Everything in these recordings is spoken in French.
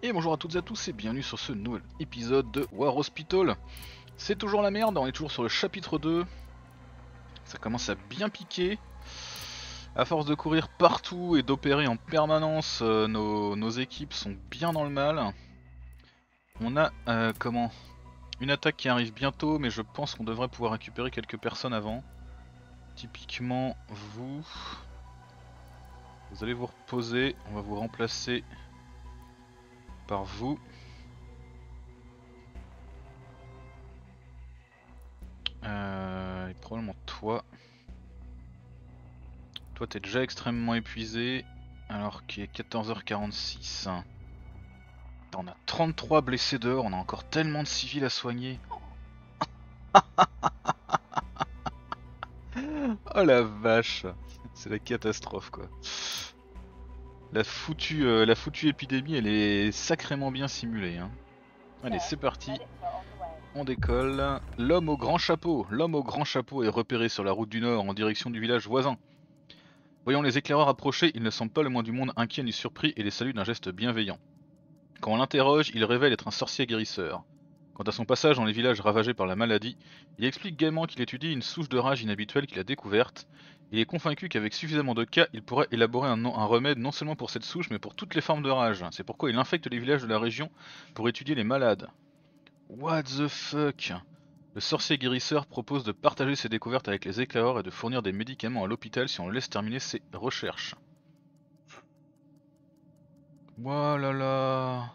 Et bonjour à toutes et à tous et bienvenue sur ce nouvel épisode de War Hospital. C'est toujours la merde, on est toujours sur le chapitre 2. Ça commence à bien piquer. À force de courir partout et d'opérer en permanence, nos équipes sont bien dans le mal. On a une attaque qui arrive bientôt, mais je pense qu'on devrait pouvoir récupérer quelques personnes avant. Typiquement vous. Vous allez vous reposer, on va vous remplacer par vous. Et probablement toi. Toi t'es déjà extrêmement épuisé, alors qu'il est 14h46. On a 33 blessés dehors, on a encore tellement de civils à soigner. Oh la vache, c'est la catastrophe quoi. La foutue épidémie elle est sacrément bien simulée hein. Allez c'est parti, on décolle. L'homme au grand chapeau est repéré sur la route du nord en direction du village voisin. Voyant les éclaireurs approcher, il ne semble pas le moins du monde inquiet ni surpris et les salue d'un geste bienveillant. Quand on l'interroge, il révèle être un sorcier guérisseur. Quant à son passage dans les villages ravagés par la maladie, il explique gaiement qu'il étudie une souche de rage inhabituelle qu'il a découverte. Il est convaincu qu'avec suffisamment de cas, il pourrait élaborer un remède non seulement pour cette souche, mais pour toutes les formes de rage. C'est pourquoi il infecte les villages de la région pour étudier les malades. What the fuck? Le sorcier guérisseur propose de partager ses découvertes avec les éclaireurs et de fournir des médicaments à l'hôpital si on le laisse terminer ses recherches. Voilà.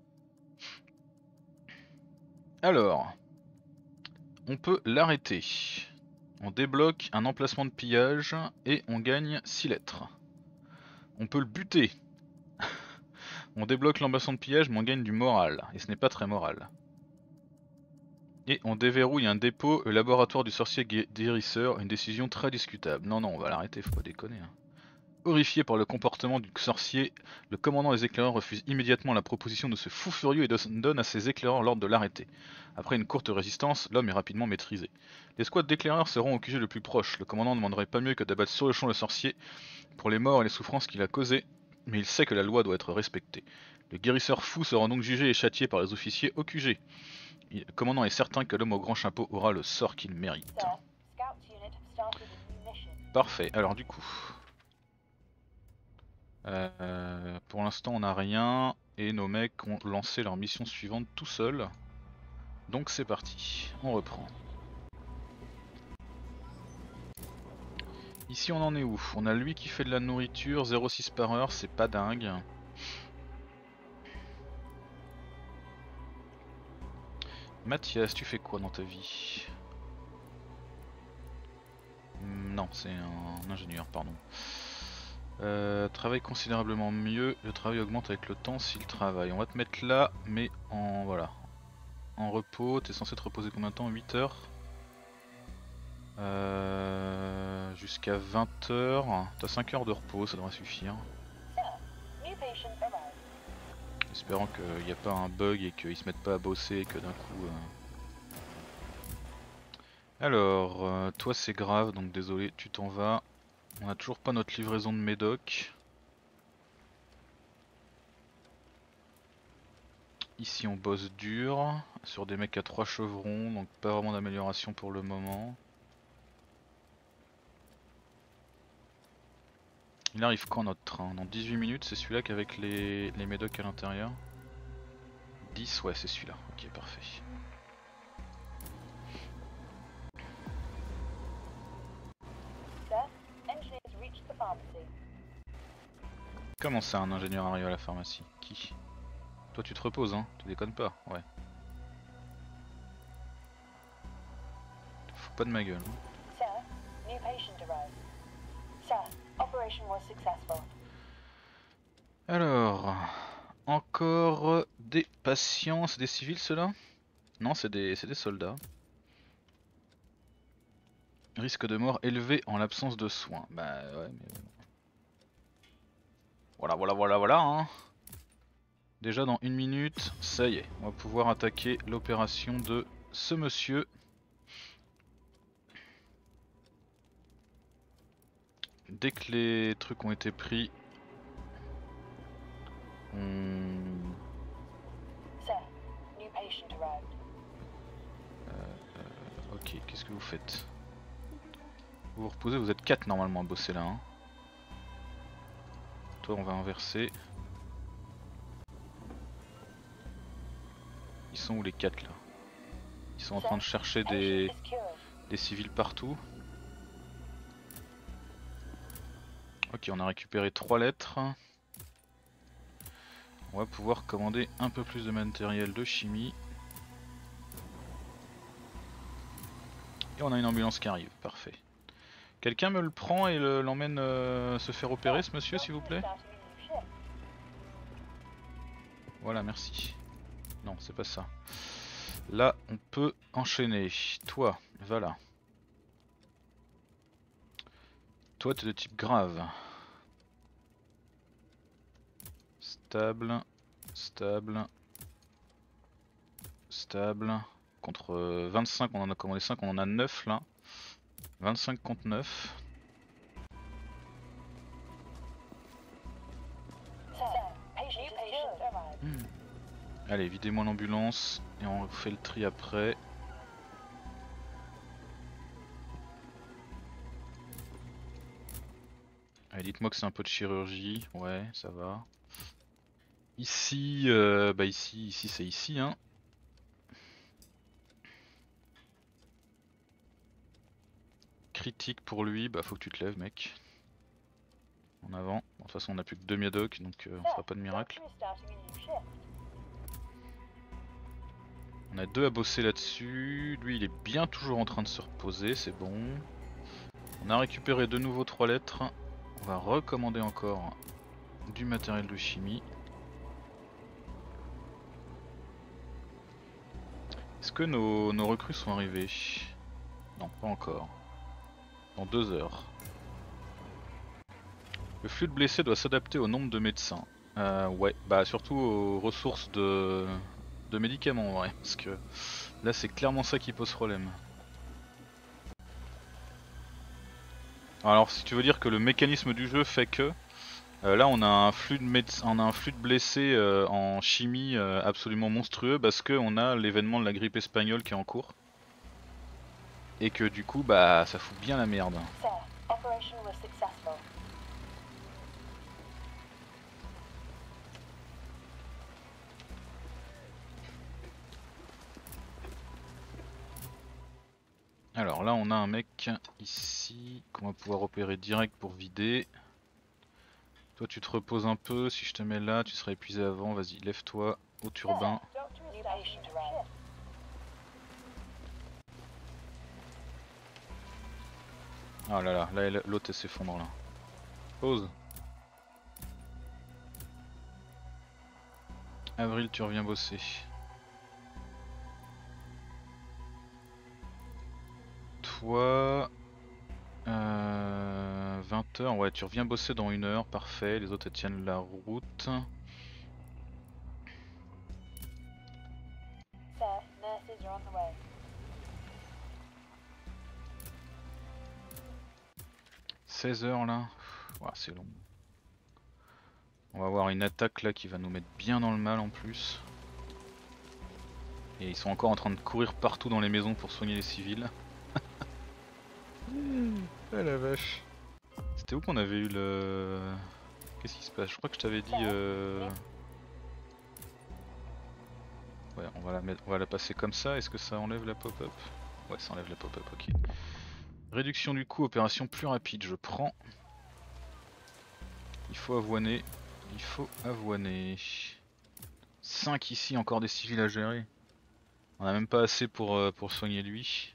Alors, on peut l'arrêter. On débloque un emplacement de pillage et on gagne 6 lettres. On peut le buter. On débloque l'emplacement de pillage mais on gagne du moral. Et ce n'est pas très moral. Et on déverrouille un dépôt au laboratoire du sorcier guérisseur. Une décision très discutable. Non, on va l'arrêter, faut pas déconner. Horrifié par le comportement du sorcier, le commandant des éclaireurs refuse immédiatement la proposition de ce fou furieux et donne à ses éclaireurs l'ordre de l'arrêter. Après une courte résistance, l'homme est rapidement maîtrisé. Les squads d'éclaireurs seront au QG le plus proche. Le commandant ne demanderait pas mieux que d'abattre sur le champ le sorcier pour les morts et les souffrances qu'il a causées, mais il sait que la loi doit être respectée. Le guérisseur fou sera donc jugé et châtié par les officiers au QG. Le commandant est certain que l'homme au grand chapeau aura le sort qu'il mérite. Parfait, alors du coup... pour l'instant on n'a rien et nos mecs ont lancé leur mission suivante tout seuls. Donc c'est parti, on reprend. Ici on en est où? On a lui qui fait de la nourriture, 0,6 par heure, c'est pas dingue. Mathias, tu fais quoi dans ta vie? Non, c'est un ingénieur, pardon. Travaille considérablement mieux, le travail augmente avec le temps s'il travaille. On va te mettre là, mais en voilà, en repos. T'es censé te reposer combien de temps? 8 heures jusqu'à 20 heures. T'as 5 heures de repos, ça devrait suffire. Espérant qu'il n'y a pas un bug et qu'ils se mettent pas à bosser et que d'un coup... Alors, toi c'est grave, donc désolé, tu t'en vas. On a toujours pas notre livraison de médoc. Ici on bosse dur, sur des mecs à 3 chevrons, donc pas vraiment d'amélioration pour le moment. Il arrive quand notre train? Dans 18 minutes, c'est celui-là qu'avec les médocs à l'intérieur. 10, ouais c'est celui-là, ok parfait. Comment ça un ingénieur arrive à la pharmacie? Qui? Toi tu te reposes hein, tu déconnes pas, ouais. Faut pas de ma gueule. Alors, encore des patients, c'est des civils ceux-là? Non, c'est des soldats. Risque de mort élevé en l'absence de soins. Bah ouais, mais... Voilà hein. Déjà dans 1 minute, ça y est, on va pouvoir attaquer l'opération de ce monsieur. Dès que les trucs ont été pris, on Ok, qu'est-ce que vous faites? Vous vous reposez, vous êtes 4 normalement à bosser là. Hein. Toi on va inverser. Ils sont où les 4 là? Ils sont en train de chercher des civils partout. Ok, on a récupéré 3 lettres. On va pouvoir commander un peu plus de matériel de chimie. Et on a une ambulance qui arrive, parfait. Quelqu'un me le prend et l'emmène se faire opérer ce monsieur s'il vous plaît? Voilà, merci. Non, c'est pas ça. Là, on peut enchaîner. Toi, voilà. Toi, t'es de type grave. Stable, stable, stable. Contre 25, on en a commandé 5, on en a 9 là. 25 contre 9. Allez, videz-moi l'ambulance et on fait le tri après. Allez, dites-moi que c'est un peu de chirurgie. Ouais, ça va. Ici, bah ici c'est ici, hein. Critique pour lui, bah faut que tu te lèves, mec. En avant. Bon, de toute façon, on a plus que 2 Miadoc, donc on fera pas de miracle. On a 2 à bosser là-dessus. Lui, il est bien toujours en train de se reposer, c'est bon. On a récupéré de nouveau 3 lettres. On va recommander encore du matériel de chimie. Est-ce que nos recrues sont arrivées? Non, pas encore. Dans 2 heures. Le flux de blessés doit s'adapter au nombre de médecins. Ouais, bah surtout aux ressources de médicaments, ouais, parce que là c'est clairement ça qui pose problème. Alors si tu veux dire que le mécanisme du jeu fait que là on a un flux de blessés en chimie absolument monstrueux parce que on a l'événement de la grippe espagnole qui est en cours. Et que du coup bah ça fout bien la merde. Alors là on a un mec ici qu'on va pouvoir opérer direct pour vider. Toi tu te reposes un peu, si je te mets là tu seras épuisé avant, vas-y lève-toi au turbin. Ah là là, là l'autre s'effondre là. Pause. Avril tu reviens bosser. Toi... 20h, ouais tu reviens bosser dans 1 heure, parfait, les autres elles tiennent la route. « 16h là, ouais, c'est long. On va avoir une attaque là qui va nous mettre bien dans le mal en plus. Et ils sont encore en train de courir partout dans les maisons pour soigner les civils. Ah la vache. C'était où qu'on avait eu le... Qu'est-ce qui se passe? Je crois que je t'avais dit... Ouais, on va la passer comme ça. Est-ce que ça enlève la pop-up? Ouais, ça enlève la pop-up, ok. Réduction du coût, opération plus rapide, je prends. Il faut avoiner. Il faut avoiner. 5 ici, encore des civils à gérer. On a même pas assez pour soigner lui.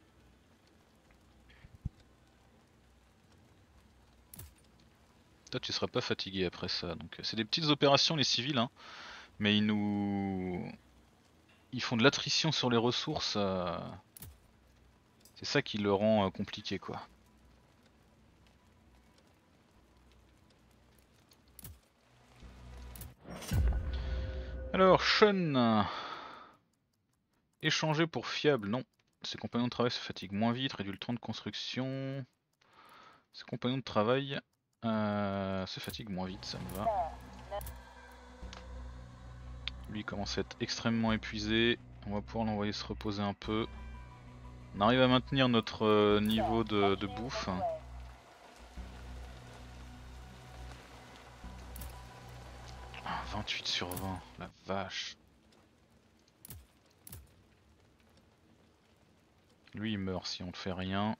Toi tu seras pas fatigué après ça. Donc c'est des petites opérations les civils hein. Mais ils font de l'attrition sur les ressources. C'est ça qui le rend compliqué quoi. Alors Sean. Échanger pour fiable, non. Ses compagnons de travail se fatiguent moins vite, réduit le temps de construction. Ses compagnons de travail se fatiguent moins vite, ça me va. Lui il commence à être extrêmement épuisé. On va pouvoir l'envoyer se reposer un peu. On arrive à maintenir notre niveau de bouffe. 28 sur 20, la vache. Lui il meurt si on ne fait rien.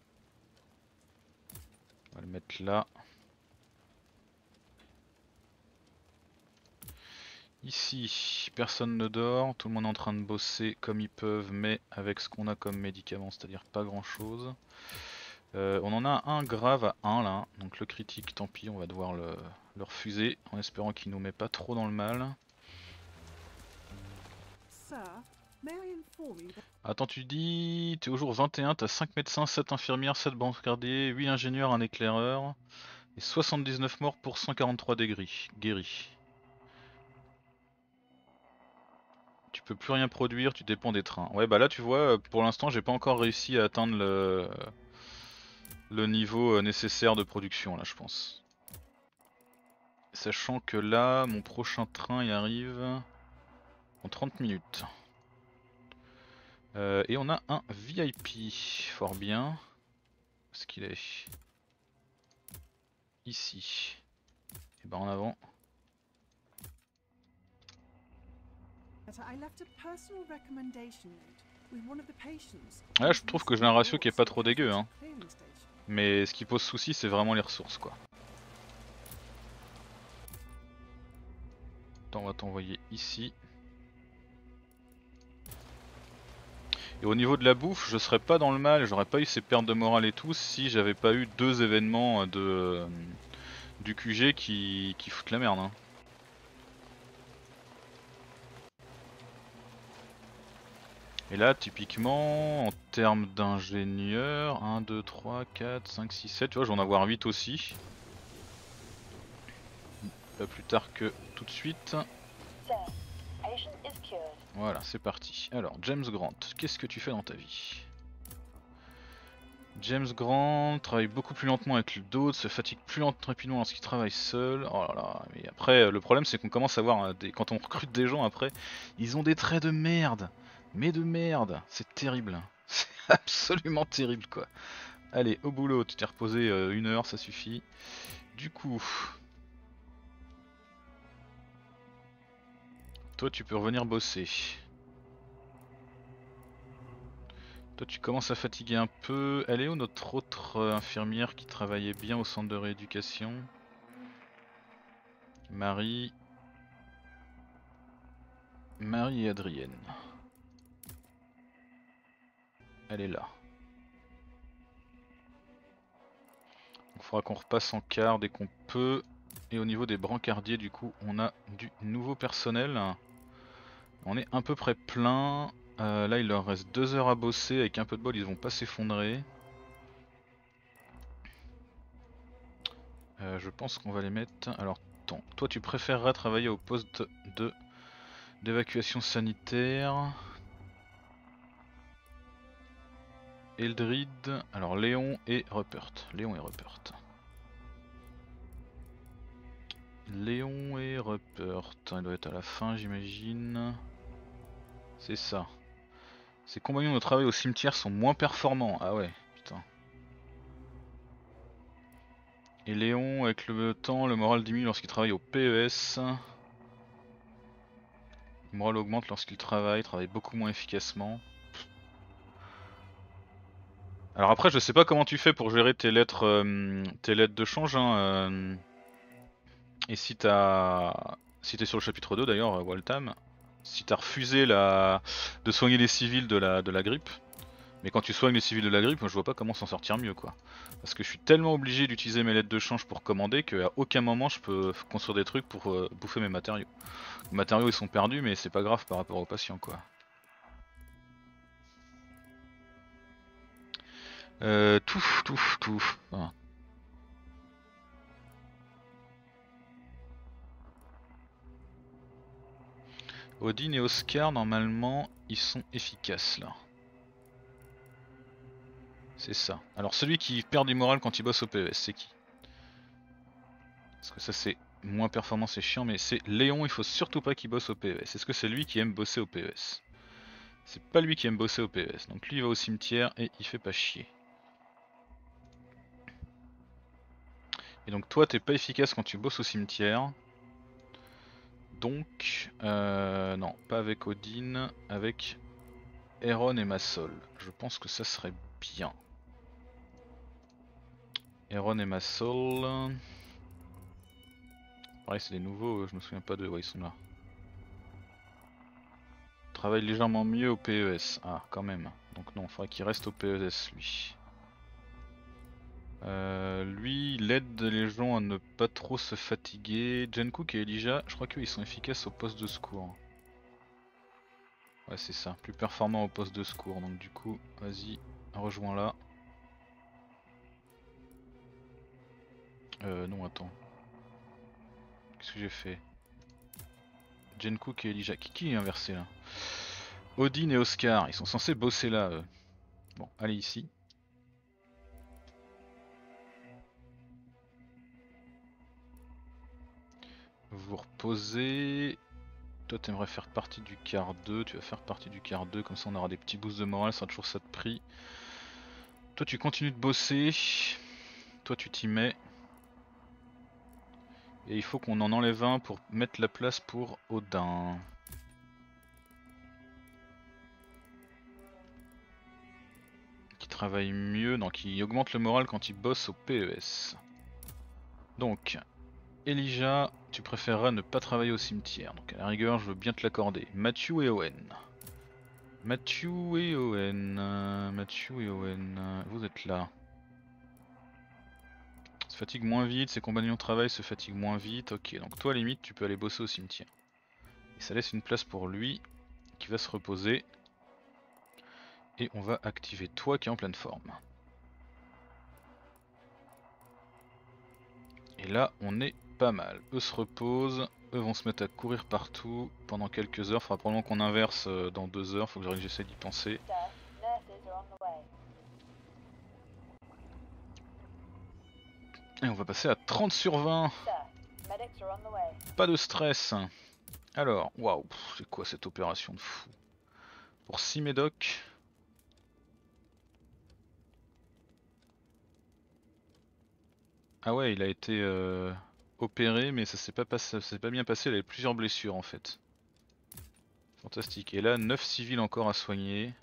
On va le mettre là. Ici, personne ne dort, tout le monde est en train de bosser comme ils peuvent, mais avec ce qu'on a comme médicament, c'est-à-dire pas grand-chose. On en a un grave à 1 là, donc le critique, tant pis, on va devoir le refuser, en espérant qu'il nous met pas trop dans le mal. Attends, tu dis, t'es au jour 21, t'as 5 médecins, 7 infirmières, 7 brancardiers, 8 ingénieurs, un éclaireur, et 79 morts pour 143 guéris. Tu peux plus rien produire, tu dépends des trains. Ouais bah là tu vois, pour l'instant j'ai pas encore réussi à atteindre le niveau nécessaire de production là je pense. Sachant que là, mon prochain train il arrive en 30 minutes. Et on a un VIP, fort bien. Où est-ce qu'il est? Ici. Et ben en avant. Là je trouve que j'ai un ratio qui est pas trop dégueu hein. Mais ce qui pose souci c'est vraiment les ressources quoi. Attends, on va t'envoyer ici. Et au niveau de la bouffe, je serais pas dans le mal, j'aurais pas eu ces pertes de morale et tout si j'avais pas eu 2 événements du QG qui foutent la merde. Hein. Et là, typiquement, en termes d'ingénieurs, 1, 2, 3, 4, 5, 6, 7, tu vois, je vais en avoir 8 aussi. Pas plus tard que tout de suite. Voilà, c'est parti. Alors, James Grant, qu'est-ce que tu fais dans ta vie? James Grant travaille beaucoup plus lentement avec d'autres, se fatigue plus rapidement lorsqu'il travaille seul. Oh là là, mais après, le problème c'est qu'on commence à voir, quand on recrute des gens après, ils ont des traits de merde. Mais de merde, c'est terrible. C'est absolument terrible quoi. Allez, au boulot, tu t'es reposé 1 heure, ça suffit. Du coup, toi tu peux revenir bosser. Toi tu commences à fatiguer un peu. Elle est où notre autre infirmière qui travaillait bien au centre de rééducation? Marie et Adrienne. Elle est là. Il faudra qu'on repasse en quart dès qu'on peut. Et au niveau des brancardiers du coup on a du nouveau personnel. On est à peu près plein. Là il leur reste 2 heures à bosser, avec un peu de bol ils vont pas s'effondrer. Je pense qu'on va les mettre... Alors attends, toi tu préférerais travailler au poste d'évacuation sanitaire. Eldrid, alors Léon et Rupert. Léon et Rupert. Il doit être à la fin j'imagine. C'est ça. Ses compagnons de travail au cimetière sont moins performants. Ah ouais, putain. Et Léon, avec le temps, le moral diminue lorsqu'il travaille au PES. Le moral augmente lorsqu'il travaille beaucoup moins efficacement. Alors après, je sais pas comment tu fais pour gérer tes lettres de change. Hein, et si t'es sur le chapitre 2 d'ailleurs, Waltham, si t'as refusé de soigner les civils de la grippe. Mais quand tu soignes les civils de la grippe, moi je vois pas comment s'en sortir mieux quoi. Parce que je suis tellement obligé d'utiliser mes lettres de change pour commander qu'à aucun moment je peux construire des trucs pour bouffer mes matériaux. Les matériaux ils sont perdus mais c'est pas grave par rapport aux patients quoi. Tout. Ah. Odin et Oscar normalement ils sont efficaces là. C'est ça. Alors celui qui perd du moral quand il bosse au PES, c'est qui? Parce que ça c'est moins performant c'est chiant, mais c'est Léon, il faut surtout pas qu'il bosse au PES. Est-ce que c'est lui qui aime bosser au PES? C'est pas lui qui aime bosser au PES, donc lui il va au cimetière et il fait pas chier. Et donc toi t'es pas efficace quand tu bosses au cimetière. Donc, non, pas avec Odin, avec Eron et Massol. Je pense que ça serait bien. Eron et Massol. Pareil, c'est des nouveaux, je me souviens pas de. Ouais, ils sont là. Travaille légèrement mieux au PES. Ah, quand même. Donc, non, il faudrait qu'il reste au PES lui. Lui, il aide les gens à ne pas trop se fatiguer. Jungkook et Elijah, je crois qu'ils sont efficaces au poste de secours. Ouais, c'est ça, plus performant au poste de secours. Donc, du coup, vas-y, rejoins là. Non, attends. Qu'est-ce que j'ai fait? Jungkook et Elijah. Qui est inversé là? Odin et Oscar, ils sont censés bosser là. Bon, allez ici. Vous reposez. Toi t'aimerais faire partie du quart 2, tu vas faire partie du quart 2, comme ça on aura des petits boosts de morale, ça sera toujours ça de prix. Toi tu continues de bosser. Toi tu t'y mets. Et il faut qu'on en enlève un pour mettre la place pour Odin. Qui travaille mieux, donc qui augmente le moral quand il bosse au PES. Donc, Elijah, tu préféreras ne pas travailler au cimetière, donc à la rigueur je veux bien te l'accorder. Matthew et Owen. Matthew et Owen, vous êtes là. Se fatigue moins vite, ses compagnons de travail se fatiguent moins vite, ok, donc toi limite tu peux aller bosser au cimetière. Et ça laisse une place pour lui, qui va se reposer. Et on va activer toi qui est en pleine forme. Et là on est pas mal, eux se reposent, eux vont se mettre à courir partout pendant quelques heures, faudra probablement qu'on inverse dans 2 heures, faut que j'essaie d'y penser. Et on va passer à 30 sur 20. Pas de stress. Alors, waouh, c'est quoi cette opération de fou? Pour 6 médocs. Ah ouais, il a été opéré, mais ça s'est pas bien passé, il avait plusieurs blessures en fait. Fantastique. Et là, 9 civils encore à soigner.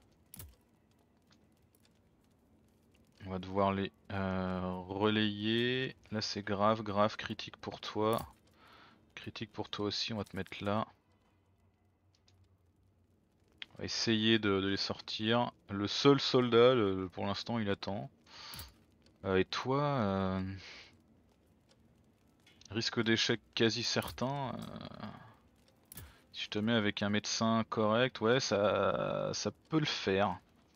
On va devoir les relayer. Là c'est grave, critique pour toi. Critique pour toi aussi, on va te mettre là. On va essayer de les sortir. Le seul soldat, pour l'instant, il attend. Et toi, risque d'échec quasi certain. Si je te mets avec un médecin correct, ouais, ça peut le faire.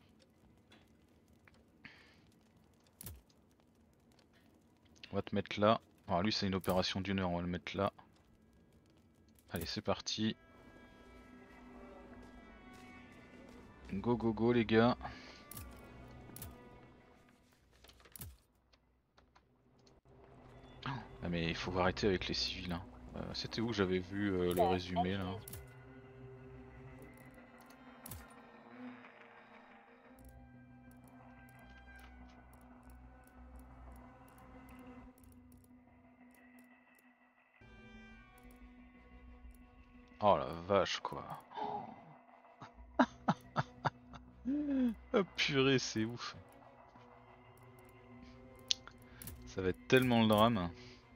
On va te mettre là. Alors lui c'est une opération d'1 heure, on va le mettre là. Allez c'est parti. Go go go les gars. Ah mais il faut arrêter avec les civils. Hein. C'était où que j'avais vu le résumé là? Oh la vache quoi. Oh purée c'est ouf. Ça va être tellement le drame.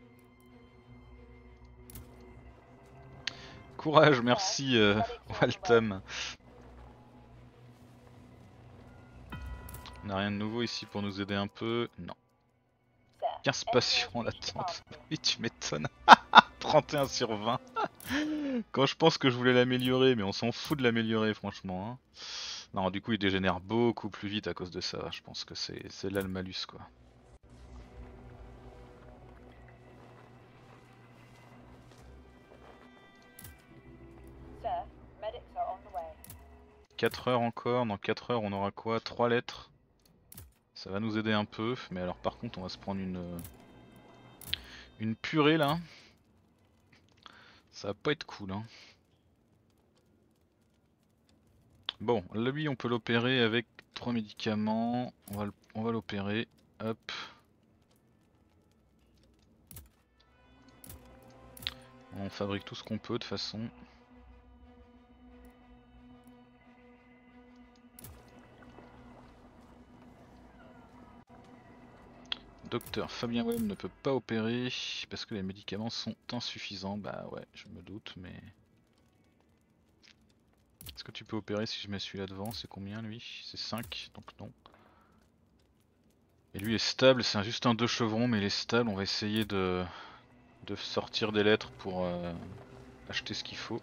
Courage, merci Waltham. On n'a rien de nouveau ici pour nous aider un peu. Non. 15 patients en attente. Oui tu m'étonnes. 31 sur 20. Quand je pense que je voulais l'améliorer, mais on s'en fout de l'améliorer franchement. Hein. Non du coup il dégénère beaucoup plus vite à cause de ça. Je pense que c'est là le malus quoi. Sir, medics are on the way. 4 heures encore, dans 4 heures on aura quoi? 3 lettres. Ça va nous aider un peu, mais alors par contre on va se prendre une purée là. Ça va pas être cool, hein. Bon, lui on peut l'opérer avec 3 médicaments. On va l'opérer. Hop. On fabrique tout ce qu'on peut de toute façon. Docteur Fabien Webb ne peut pas opérer parce que les médicaments sont insuffisants. Bah ouais, je me doute, mais... Est-ce que tu peux opérer si je mets celui-là devant? C'est combien lui? C'est 5, donc non. Et lui est stable, c'est juste un 2 chevrons, mais il est stable. On va essayer de sortir des lettres pour acheter ce qu'il faut.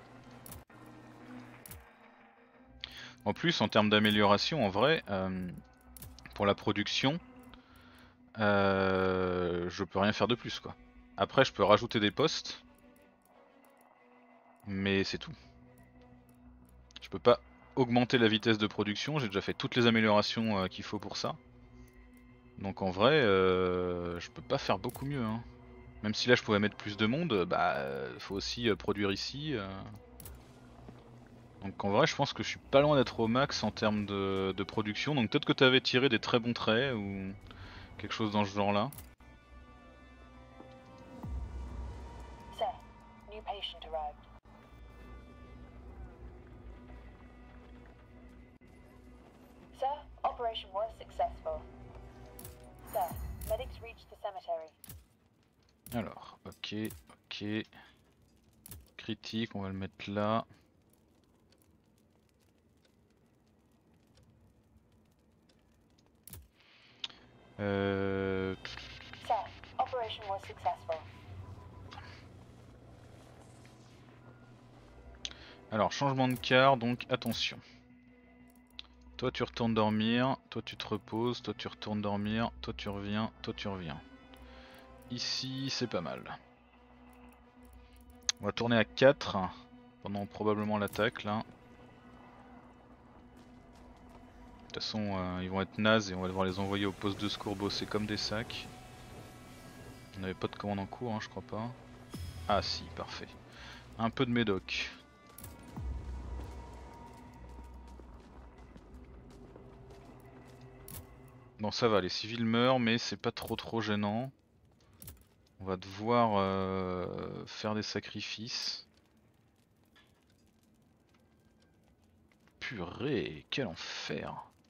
En plus, en termes d'amélioration, en vrai, pour la production, je peux rien faire de plus quoi. Après, je peux rajouter des postes, mais c'est tout. Je peux pas augmenter la vitesse de production, j'ai déjà fait toutes les améliorations qu'il faut pour ça. Donc en vrai, je peux pas faire beaucoup mieux, hein. Même si là je pouvais mettre plus de monde, bah faut aussi produire ici. Donc en vrai je pense que je suis pas loin d'être au max en termes de production. Donc peut-être que tu avais tiré des très bons traits ou quelque chose dans ce genre là. Sir, new patient arrived. Sir, operation was successful. Sir, medics reached the cemetery. Alors, ok. Critique, on va le mettre là. Sir, operation was successful. Alors, changement de quart, donc attention. Toi tu retournes dormir, toi tu te reposes, toi tu retournes dormir, toi tu reviens, toi tu reviens. Ici c'est pas mal. On va tourner à 4 pendant probablement l'attaque là. De toute façon ils vont être nazes et on va devoir les envoyer au poste de secours bosser comme des sacs. On n'avait pas de commande en cours, hein, je crois pas. Ah si, parfait. Un peu de médoc. Bon ça va, les civils meurent mais c'est pas trop gênant. On va devoir faire des sacrifices. Purée, quel enfer.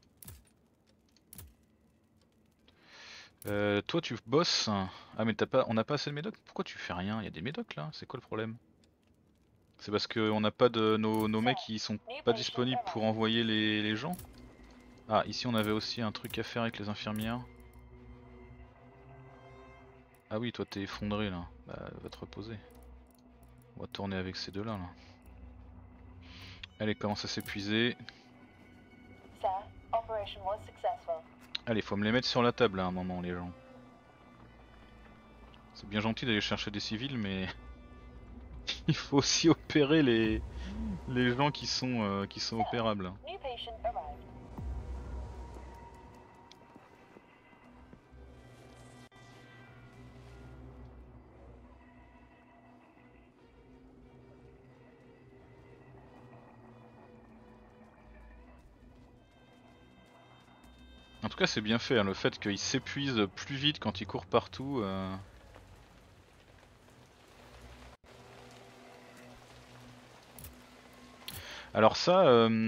Toi tu bosses. Ah mais on n'a pas assez de médocs. Pourquoi tu fais rien? Il y a des médocs là, c'est quoi le problème? C'est parce qu'on n'a pas de nos mecs qui sont pas disponibles pour envoyer les gens? Ah ici on avait aussi un truc à faire avec les infirmières. Ah oui toi t'es effondré là, bah va te reposer. On va tourner avec ces deux là. Allez commence à s'épuiser. Sir, operation was successful. Allez faut me les mettre sur la table à un moment les gens. C'est bien gentil d'aller chercher des civils mais il faut aussi opérer les gens qui sont opérables. New patient arrived. En tout cas c'est bien fait, hein, le fait qu'il s'épuise plus vite quand il court partout. Alors ça,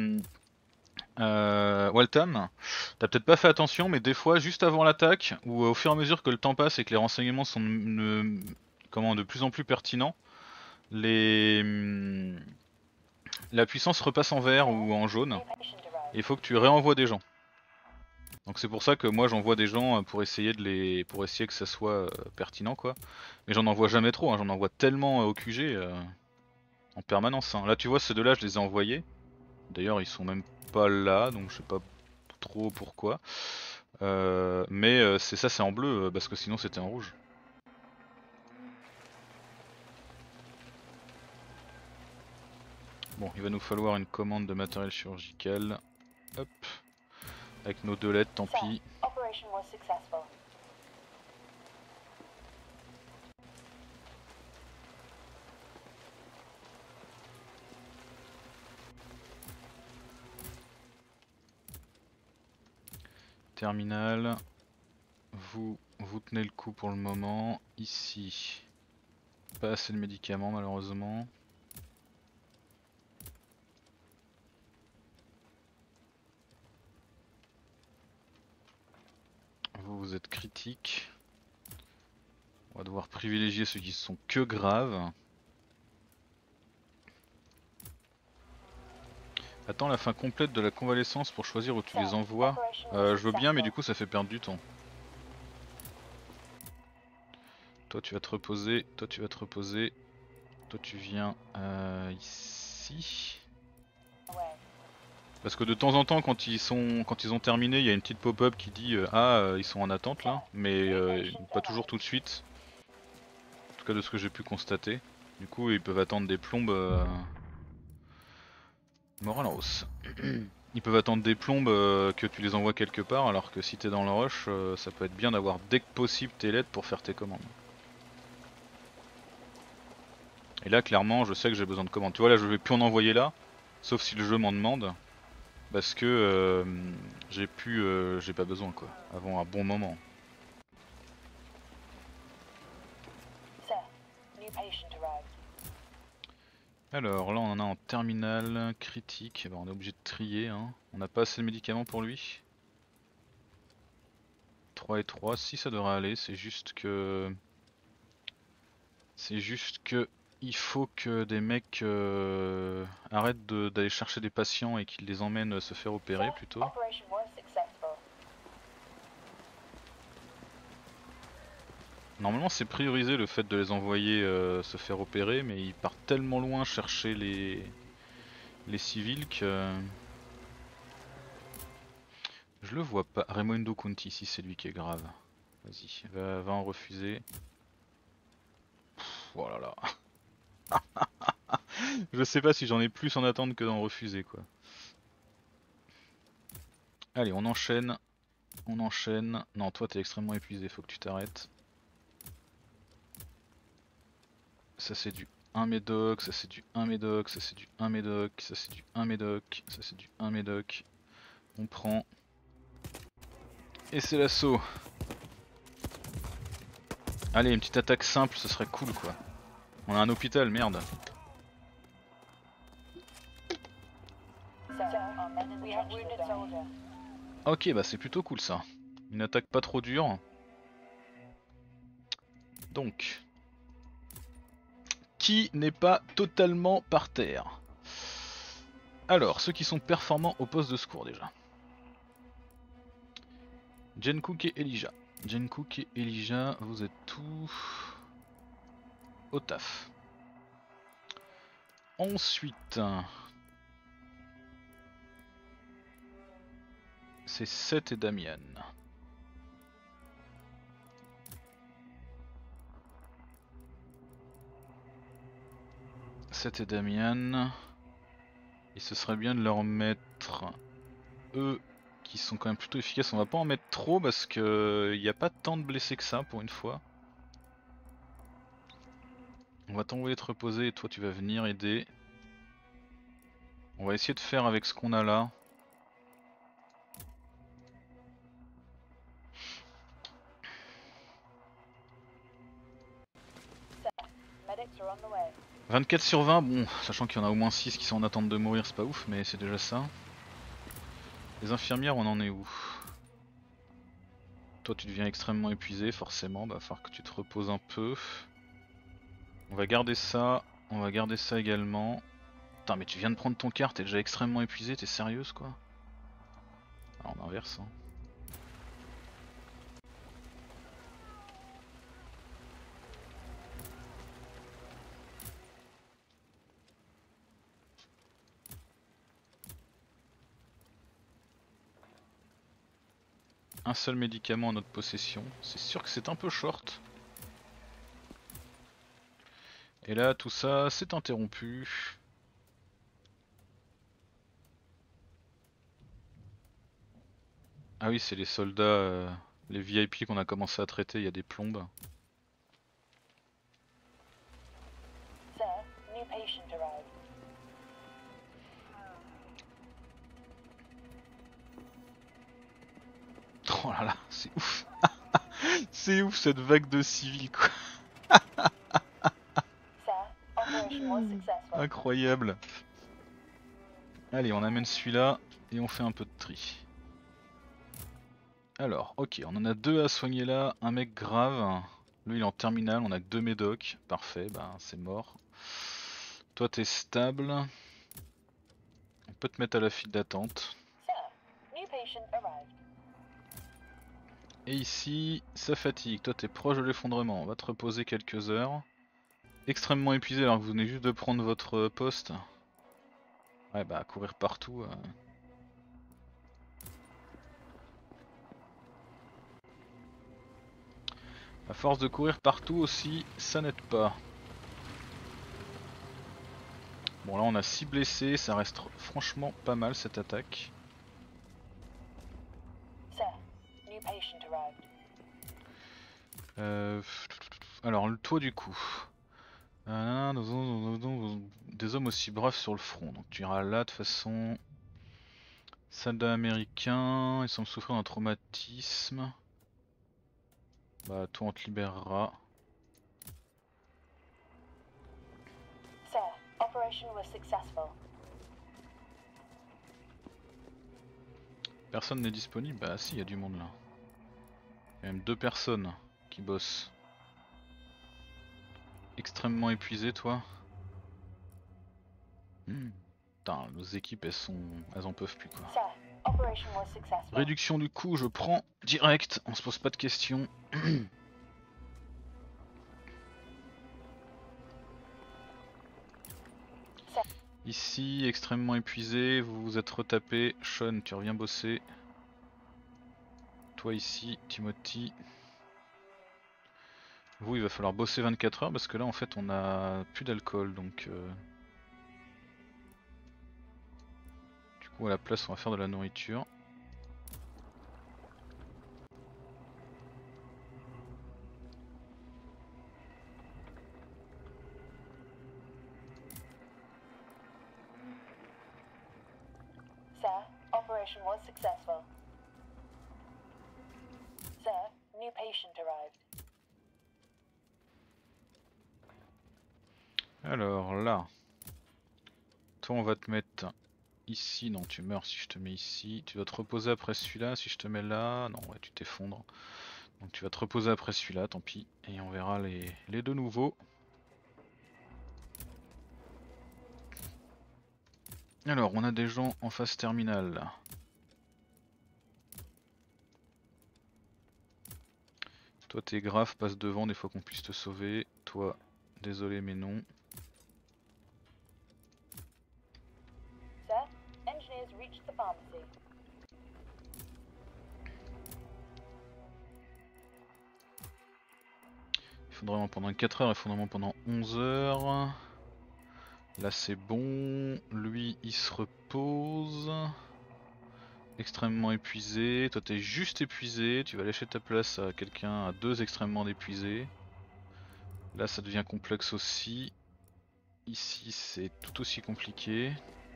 Waltham, t'as peut-être pas fait attention, mais des fois juste avant l'attaque, ou au fur et à mesure que le temps passe et que les renseignements sont de plus en plus pertinents, la puissance repasse en vert ou en jaune, New patient et arrived. il faut que tu réenvoies des gens. Donc c'est pour ça que moi j'envoie des gens pour essayer que ça soit pertinent quoi. Mais j'en envoie jamais trop, hein, j'en envoie tellement au QG en permanence, hein. Là tu vois ces deux là je les ai envoyés. D'ailleurs ils sont même pas là donc je sais pas trop pourquoi. Mais c'est ça c'est en bleu parce que sinon c'était en rouge. Bon il va nous falloir une commande de matériel chirurgical. Hop. Avec nos deux lettres tant Sir, pis. operation was successful. Terminal. Vous tenez le coup pour le moment. Ici, pas assez de médicaments malheureusement. Vous êtes critique. On va devoir privilégier ceux qui sont que graves. Attends la fin complète de la convalescence pour choisir où tu les envoies. Je veux bien, mais du coup ça fait perdre du temps. Toi tu vas te reposer, toi tu vas te reposer. Toi tu viens ici. Parce que de temps en temps quand ils ont terminé, il y a une petite pop-up qui dit ils sont en attente là, mais pas toujours tout de suite. En tout cas de ce que j'ai pu constater. Du coup ils peuvent attendre des plombes. Moral en hausse. Ils peuvent attendre des plombes que tu les envoies quelque part, alors que si t'es dans le rush, ça peut être bien d'avoir dès que possible tes lettres pour faire tes commandes. Et là clairement je sais que j'ai besoin de commandes. Tu vois là je vais plus en envoyer là, sauf si le jeu m'en demande. Parce que j'ai pas besoin quoi, avant un bon moment. Alors là on en a en terminal, critique, on est obligé de trier hein. On n'a pas assez de médicaments pour lui. 3 et 3, si ça devrait aller, c'est juste que il faut que des mecs arrêtent d'aller chercher des patients et qu'ils les emmènent se faire opérer plutôt. Normalement c'est priorisé le fait de les envoyer se faire opérer, mais ils partent tellement loin chercher les civils que... Je le vois pas. Raimundo Conti, si c'est lui qui est grave. Vas-y, va en refuser. Oh là là. Je sais pas si j'en ai plus en attente que d'en refuser quoi. Allez, on enchaîne. On enchaîne. Non, toi t'es extrêmement épuisé, faut que tu t'arrêtes. Ça c'est du 1 médoc, ça c'est du 1 médoc, ça c'est du 1 médoc, ça c'est du 1 médoc, ça c'est du 1 médoc. On prend. Et c'est l'assaut. Allez, une petite attaque simple, ce serait cool quoi. On a un hôpital, merde. Ok, bah c'est plutôt cool ça. Une attaque pas trop dure. Donc, qui n'est pas totalement par terre? Alors, ceux qui sont performants au poste de secours déjà. Jungkook et Elijah. Jungkook et Elijah, vous êtes tous au taf. Ensuite, c'est Seth et Damian. Seth et Damian. Et ce serait bien de leur mettre eux qui sont quand même plutôt efficaces. On va pas en mettre trop parce que il n'y a pas tant de blessés que ça pour une fois. On va t'envoyer te reposer et toi tu vas venir aider. On va essayer de faire avec ce qu'on a là. Medics are on the way. 24 sur 20, bon, sachant qu'il y en a au moins 6 qui sont en attente de mourir, c'est pas ouf, mais c'est déjà ça. Les infirmières, on en est où? Toi tu deviens extrêmement épuisé, forcément, va falloir que tu te reposes un peu. On va garder ça également. Putain mais tu viens de prendre ton quart, t'es déjà extrêmement épuisé, t'es sérieuse quoi? Ah, on inverse hein. Un seul médicament en notre possession, c'est sûr que c'est un peu short. Et là tout ça c'est interrompu. Ah oui c'est les soldats, les VIP qu'on a commencé à traiter, il y a des plombes. Sir, new patient arrived. Oh là là, c'est ouf. C'est ouf cette vague de civils quoi. Sir, operation was successful. Incroyable. Allez, on amène celui-là et on fait un peu de tri. Alors, ok, on en a deux à soigner là, un mec grave. Lui il est en terminale, on a que deux médocs. Parfait, bah c'est mort. Toi t'es stable. On peut te mettre à la file d'attente. Sir, new patient arrived. Et ici, ça fatigue. Toi t'es proche de l'effondrement, on va te reposer quelques heures. Extrêmement épuisé alors que vous venez juste de prendre votre poste. Ouais bah courir partout. À force de courir partout aussi, ça n'aide pas. Bon là on a 6 blessés, ça reste franchement pas mal cette attaque. Sir, new patient arrived. Alors le toit du coup. Des hommes aussi braves sur le front, donc tu iras là de façon. Soldats américains, ils semblent souffrir d'un traumatisme. Bah toi on te libérera. Sir, operation was successful. Personne n'est disponible? Bah si, il y a du monde là. Il y a même deux personnes qui bossent. Extrêmement épuisé toi. Putain, nos équipes elles en peuvent plus quoi. Sir, operation was successful. Réduction du coût, je prends direct, on se pose pas de questions. Ici, extrêmement épuisé, vous vous êtes retapé. Sean, tu reviens bosser. Toi ici, Timothy. Vous, il va falloir bosser 24 heures parce que là en fait on a plus d'alcool donc. Du coup à la place on va faire de la nourriture. Sir, operation was successful. Sir, new patient arrived. Alors là, toi on va te mettre ici, non tu meurs si je te mets ici, tu vas te reposer après celui-là, si je te mets là, non ouais tu t'effondres. Donc tu vas te reposer après celui-là, tant pis, et on verra les deux nouveaux. Alors on a des gens en phase terminale là. Toi t'es grave, passe devant des fois qu'on puisse te sauver. Toi, désolé mais non. Sir, engineers reached the pharmacy. Effondrement pendant 4 heures, effondrement pendant 11 heures. Là c'est bon, lui il se repose. Extrêmement épuisé, toi t'es juste épuisé, tu vas lâcher ta place à quelqu'un à deux extrêmement épuisés. Là ça devient complexe aussi. Ici c'est tout aussi compliqué.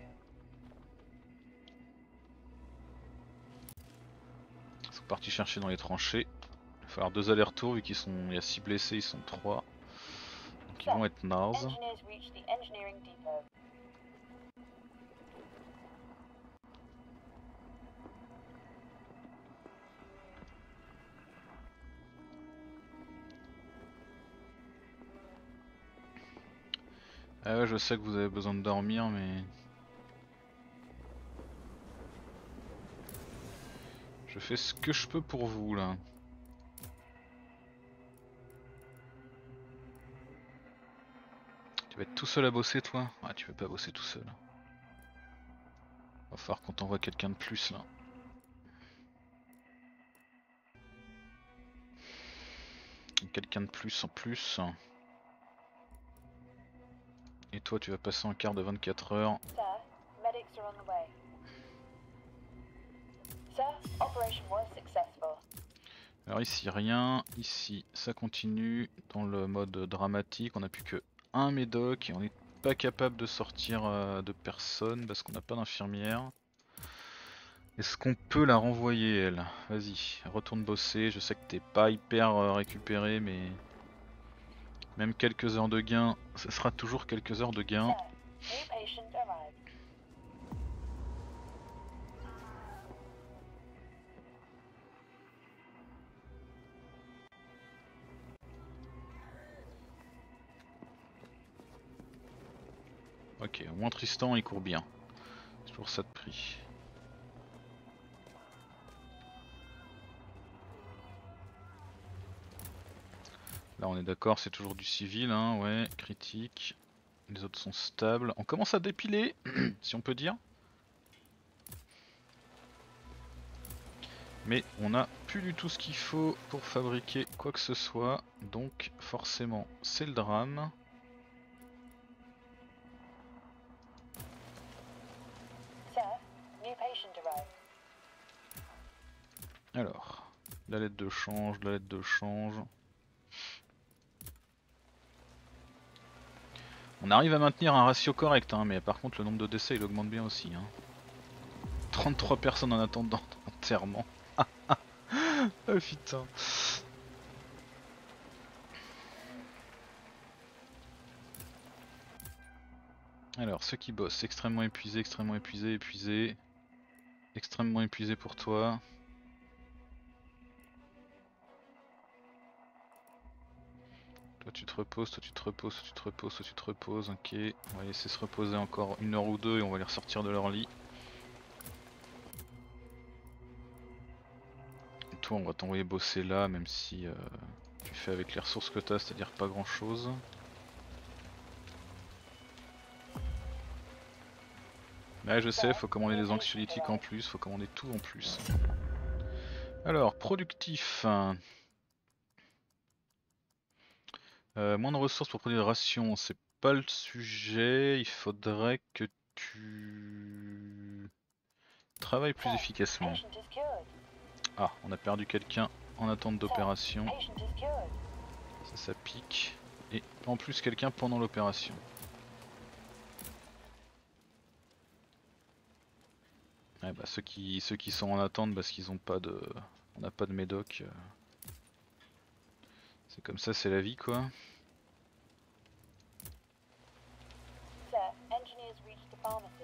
Ils sont partis chercher dans les tranchées. Il va falloir deux allers-retours vu il y a 6 blessés, ils sont 3. Donc ils vont être nazes. Engineers reached the engineering depot. Ah ouais je sais que vous avez besoin de dormir mais... Je fais ce que je peux pour vous là. Tu vas être tout seul à bosser toi? Ah tu peux pas bosser tout seul. Va falloir qu'on t'envoie quelqu'un de plus là. Quelqu'un de plus en plus. Et toi tu vas passer en quart de 24 heures. Sir, medics are on the way. Sir, operation was successful. Alors ici rien, ici ça continue dans le mode dramatique, on a plus que un médoc et on n'est pas capable de sortir de personne parce qu'on n'a pas d'infirmière. Est-ce qu'on peut la renvoyer elle? Vas-y, retourne bosser, je sais que t'es pas hyper récupéré mais même quelques heures de gain, ce sera toujours quelques heures de gain. Sir, new patient arrived. Ok, au moins Tristan il court bien. C'est toujours ça de prix. Là on est d'accord, c'est toujours du civil, hein, ouais, critique. Les autres sont stables. On commence à dépiler, si on peut dire. Mais on n'a plus du tout ce qu'il faut pour fabriquer quoi que ce soit. Donc forcément c'est le drame. Sir, new patient arrived. Alors, la lettre de change, la lettre de change. On arrive à maintenir un ratio correct, hein, mais par contre le nombre de décès il augmente bien aussi. Hein. 33 personnes en attendant d'enterrement. Ah putain. Alors, ceux qui bossent, extrêmement épuisés, extrêmement épuisés, épuisés. Extrêmement épuisé pour toi. Toi tu te reposes, toi tu te reposes, toi tu te reposes, toi tu te reposes, ok. On va laisser se reposer encore 1 heure ou 2 et on va les ressortir de leur lit. Et toi on va t'envoyer bosser là, même si tu fais avec les ressources que t'as, c'est-à-dire pas grand chose. Ouais je sais, faut commander des anxiolytiques en plus, faut commander tout en plus. Alors, productif. Moins de ressources pour produire des rations, c'est pas le sujet, il faudrait que tu travailles plus efficacement. Patient is cured. Ah, on a perdu quelqu'un en attente d'opération, Patient is cured. ça pique. Et en plus quelqu'un pendant l'opération. Ouais, bah ceux qui sont en attente parce qu'ils ont pas de... On n'a pas de médoc. C'est comme ça, c'est la vie quoi. Sir, engineers reached the pharmacy.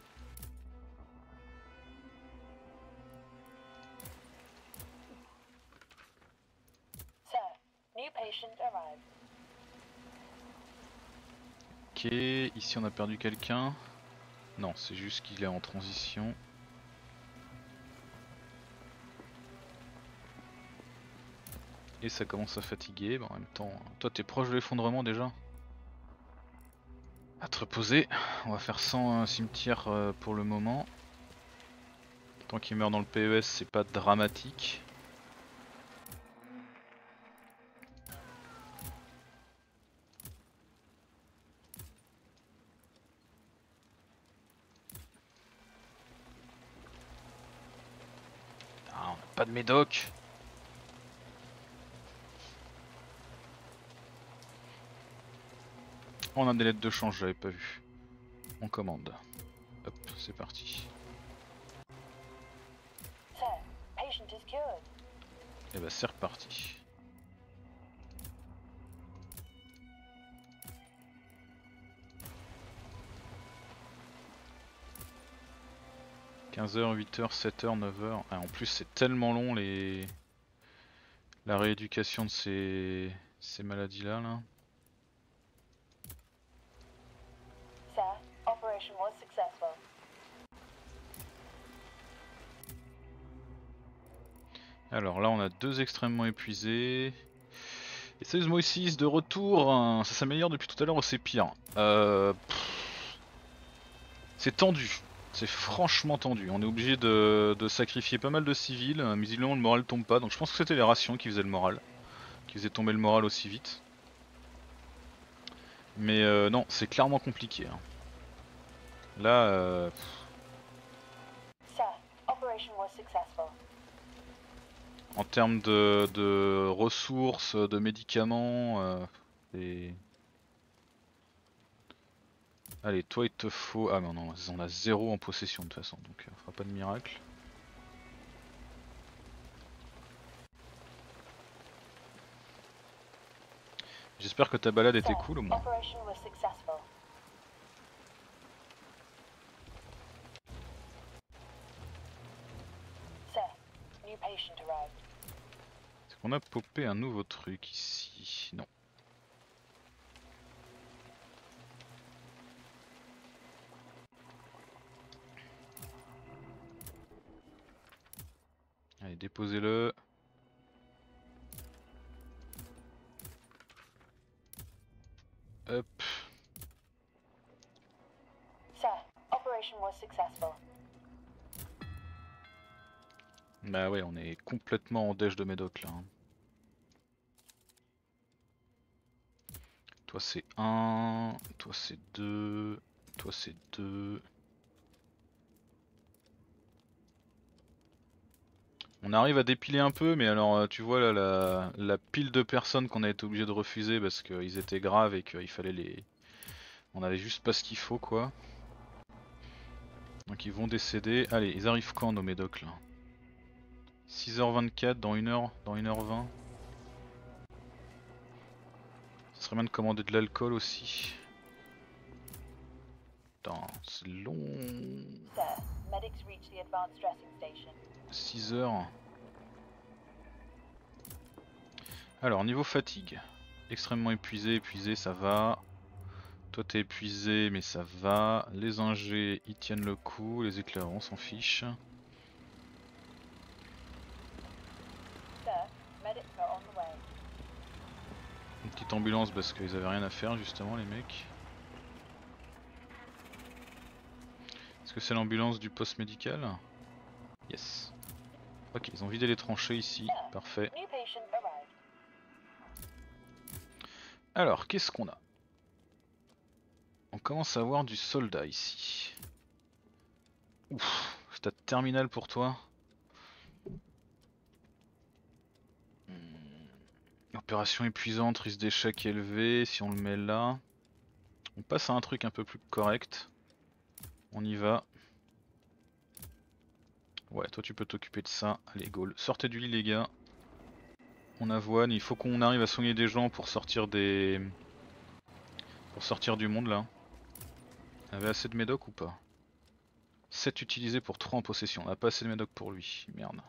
Sir, new patient arrived. Ok, ici on a perdu quelqu'un. Non, c'est juste qu'il est en transition. Et ça commence à fatiguer, mais en même temps... Toi t'es proche de l'effondrement déjà. À te reposer, on va faire sans cimetière pour le moment. Tant qu'il meurt dans le PES c'est pas dramatique. Ah, on a pas de médoc. On a des lettres de change, j'avais pas vu. On commande. Hop, c'est parti. Sir, patient is cured. Et bah c'est reparti. « 15h, 8h, 7h, 9h... Ah, en plus c'est tellement long la rééducation de ces maladies là. Sir, operation was successful. Alors là on a deux extrêmement épuisés. Et Seismosis de retour, hein. Ça s'améliore depuis tout à l'heure ou c'est pire? C'est tendu, c'est franchement tendu. On est obligé de sacrifier pas mal de civils, mais visiblement le moral tombe pas. Donc je pense que c'était les rations qui faisaient le moral, qui faisaient tomber le moral aussi vite. Mais non, c'est clairement compliqué. Hein. Là, Sir, operation was successful. en termes de ressources, de médicaments, et... Allez, toi il te faut... Ah non, non, on a 0 en possession de toute façon, donc fera pas de miracle. J'espère que ta balade était Sir, cool au moins. operation was successful. Sir, new patient arrived. Est-ce qu'on a popé un nouveau truc ici? Non. Allez, déposez-le. Hop. Sir, operation was successful. Bah ouais, on est complètement en dèche de médoc là. Hein. Toi c'est 1, toi c'est 2, toi c'est 2. On arrive à dépiler un peu, mais alors tu vois là la pile de personnes qu'on a été obligé de refuser parce qu'ils étaient graves et qu'il fallait les... On avait juste pas ce qu'il faut quoi. Donc ils vont décéder. Allez, ils arrivent quand nos médocs là? 6h24 dans 1h, dans 1h20. Ça serait bien de commander de l'alcool aussi. Putain, c'est long. Sir, medics reached the advanced dressing station. 6h. Alors niveau fatigue. Extrêmement épuisé, épuisé, ça va. Toi t'es épuisé mais ça va. Les ingés ils tiennent le coup, les éclaireurs on s'en fiche. Sir, medics are on the way. Une petite ambulance parce qu'ils avaient rien à faire justement les mecs. Est-ce que c'est l'ambulance du poste médical? Yes. Ok, ils ont vidé les tranchées ici, parfait. New patient arrived. Alors, qu'est-ce qu'on a? On commence à avoir du soldat ici. Ouf, stade terminal pour toi. Opération épuisante, risque d'échec élevé, si on le met là. On passe à un truc un peu plus correct. On y va. Ouais, toi tu peux t'occuper de ça. Allez, go. Sortez du lit les gars. On avoine, il faut qu'on arrive à soigner des gens pour sortir des... Pour sortir du monde là. On avait assez de médoc ou pas? 7 utilisés pour 3 en possession, on a pas assez de médoc pour lui, merde.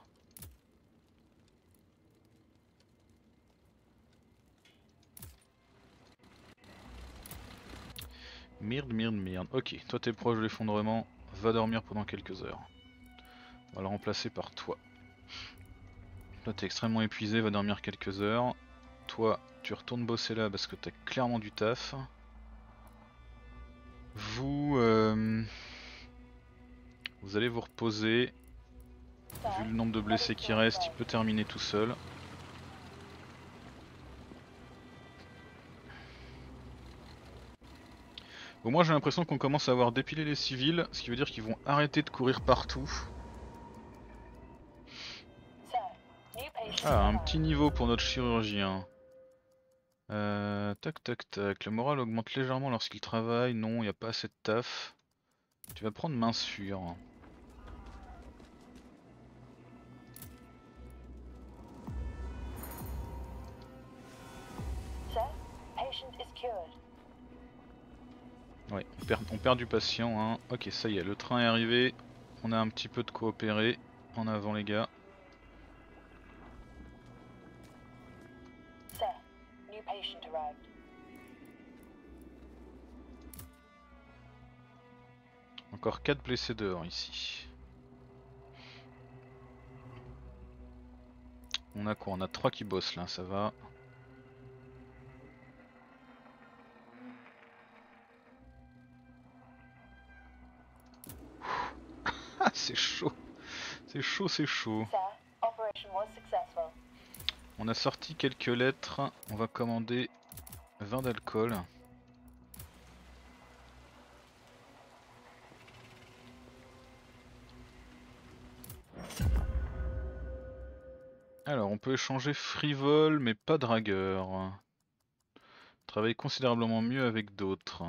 Merde, merde, merde. Ok, toi t'es proche de l'effondrement, va dormir pendant quelques heures. On va le remplacer par toi. Toi t'es extrêmement épuisé, va dormir quelques heures. Toi, tu retournes bosser là parce que t'as clairement du taf. Vous, vous allez vous reposer. Vu le nombre de blessés qui restent, il peut terminer tout seul. Au moins j'ai l'impression qu'on commence à avoir dépilé les civils, ce qui veut dire qu'ils vont arrêter de courir partout. Sir, new patient Ah, un arrived. petit niveau pour notre chirurgien. Tac tac tac, le moral augmente légèrement lorsqu'il travaille, non, il n'y a pas assez de taf. Tu vas prendre main sûre. Sir, patient is cured. Ouais, on perd du patient, hein. Ok, ça y est, le train est arrivé. On a un petit peu de coopérer. En avant les gars. Sir, new patient arrived. Encore 4 blessés dehors ici. On a quoi? On a 3 qui bossent là, ça va. Ah, c'est chaud. C'est chaud, c'est chaud. Sir, operation was successful. On a sorti quelques lettres. On va commander 20 d'alcool. Alors, on peut échanger frivole, mais pas dragueur. Travaille considérablement mieux avec d'autres.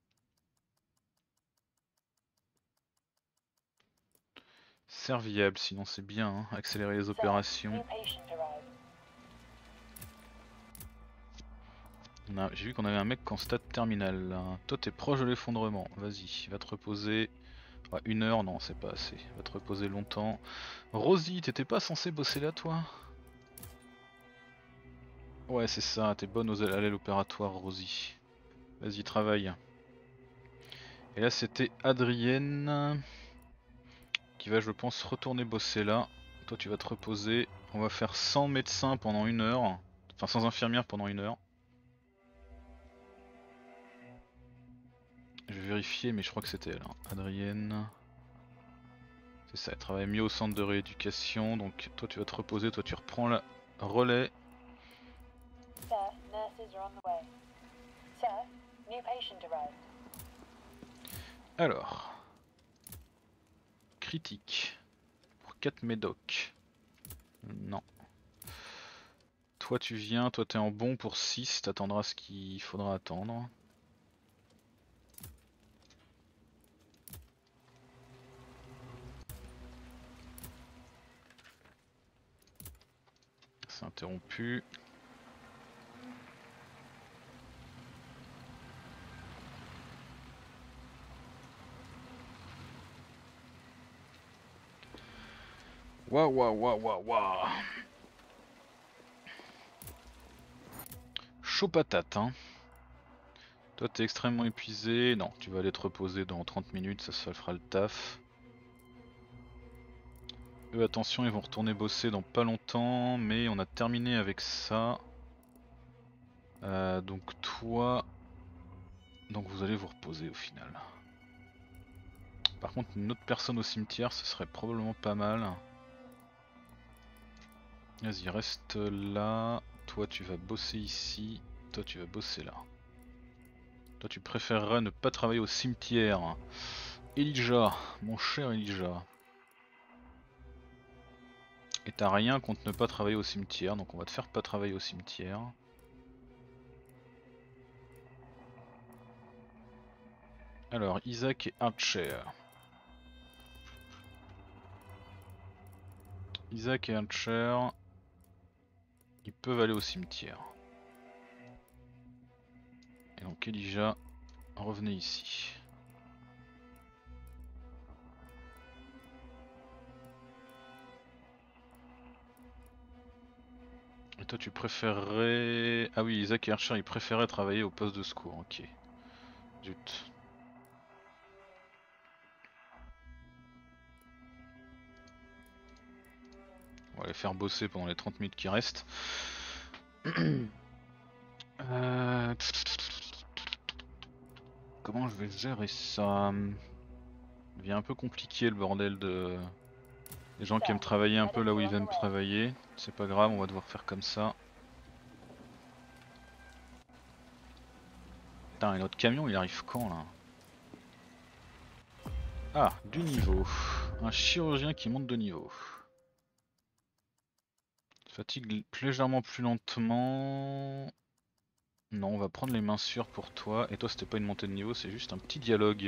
Serviable, sinon c'est bien, hein. Accélérer les Sir, opérations. new patient arrived. J'ai vu qu'on avait un mec en stade terminal là. Toi t'es proche de l'effondrement, vas-y, va te reposer. Ouais, 1 heure, non c'est pas assez, va te reposer longtemps. Rosie, t'étais pas censé bosser là toi? Ouais c'est ça, t'es bonne à l'aile opératoire Rosie. Vas-y travaille. Et là c'était Adrienne qui va je pense retourner bosser là. Toi tu vas te reposer. On va faire 100 médecins pendant 1 heure. Enfin sans infirmière pendant 1 heure. Je vais vérifier mais je crois que c'était elle. Hein. Adrienne. C'est ça, elle travaille mieux au centre de rééducation. Donc toi tu vas te reposer, toi tu reprends la relais. Sir, nurses are on the way. Sir, new patient arrived. Alors. Critique. Pour 4 médocs. Non. Toi tu viens, toi t'es en bon pour 6, t'attendras ce qu'il faudra attendre. C'est interrompu. Waouh waouh waouh waouh waouh. Chaud patate hein. Toi t'es extrêmement épuisé. Non, tu vas aller te reposer dans 30 minutes, ça fera le taf. Eux attention, ils vont retourner bosser dans pas longtemps, mais on a terminé avec ça. Donc toi... Donc vous allez vous reposer au final. Par contre une autre personne au cimetière ce serait probablement pas mal. Vas-y reste là, toi tu vas bosser ici, toi tu vas bosser là. Toi tu préférerais ne pas travailler au cimetière. Elijah, mon cher Elijah. Et t'as rien contre ne pas travailler au cimetière, donc on va te faire pas travailler au cimetière. Alors Isaac et Archer. Isaac et Archer, ils peuvent aller au cimetière. Et donc Elijah, revenez ici. Et toi tu préférerais... Ah oui, Isaac et Archer ils préféraient travailler au poste de secours, ok. Zut. On va les faire bosser pendant les 30 minutes qui restent. Euh... Comment je vais gérer ça? Ça devient un peu compliqué le bordel de... Les gens qui aiment travailler un peu là où ils aiment travailler. C'est pas grave, on va devoir faire comme ça. Putain, et notre camion il arrive quand là? Ah, du niveau. Un chirurgien qui monte de niveau. Fatigue légèrement plus lentement. Non, on va prendre les mains sûres pour toi. Et toi, c'était pas une montée de niveau, c'est juste un petit dialogue.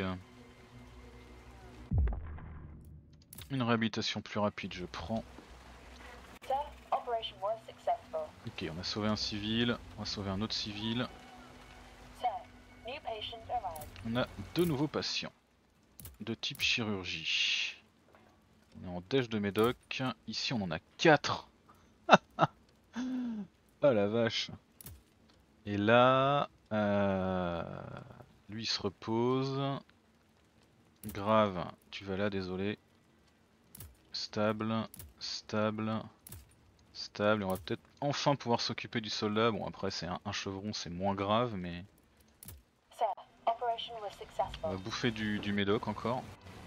Une réhabilitation plus rapide, je prends. Sir, operation was successful. Ok, on a sauvé un civil, on va sauver un autre civil. Sir, new patient arrived. On a 2 nouveaux patients de type chirurgie. On est en déj de médoc. Ici, on en a 4. Oh la vache. Et là, lui il se repose. Grave, tu vas là, désolé. Stable, stable, stable. Et on va peut-être enfin pouvoir s'occuper du soldat. Bon, après, c'est un chevron, c'est moins grave, mais. Sir, operation was On successful. va bouffer du médoc encore.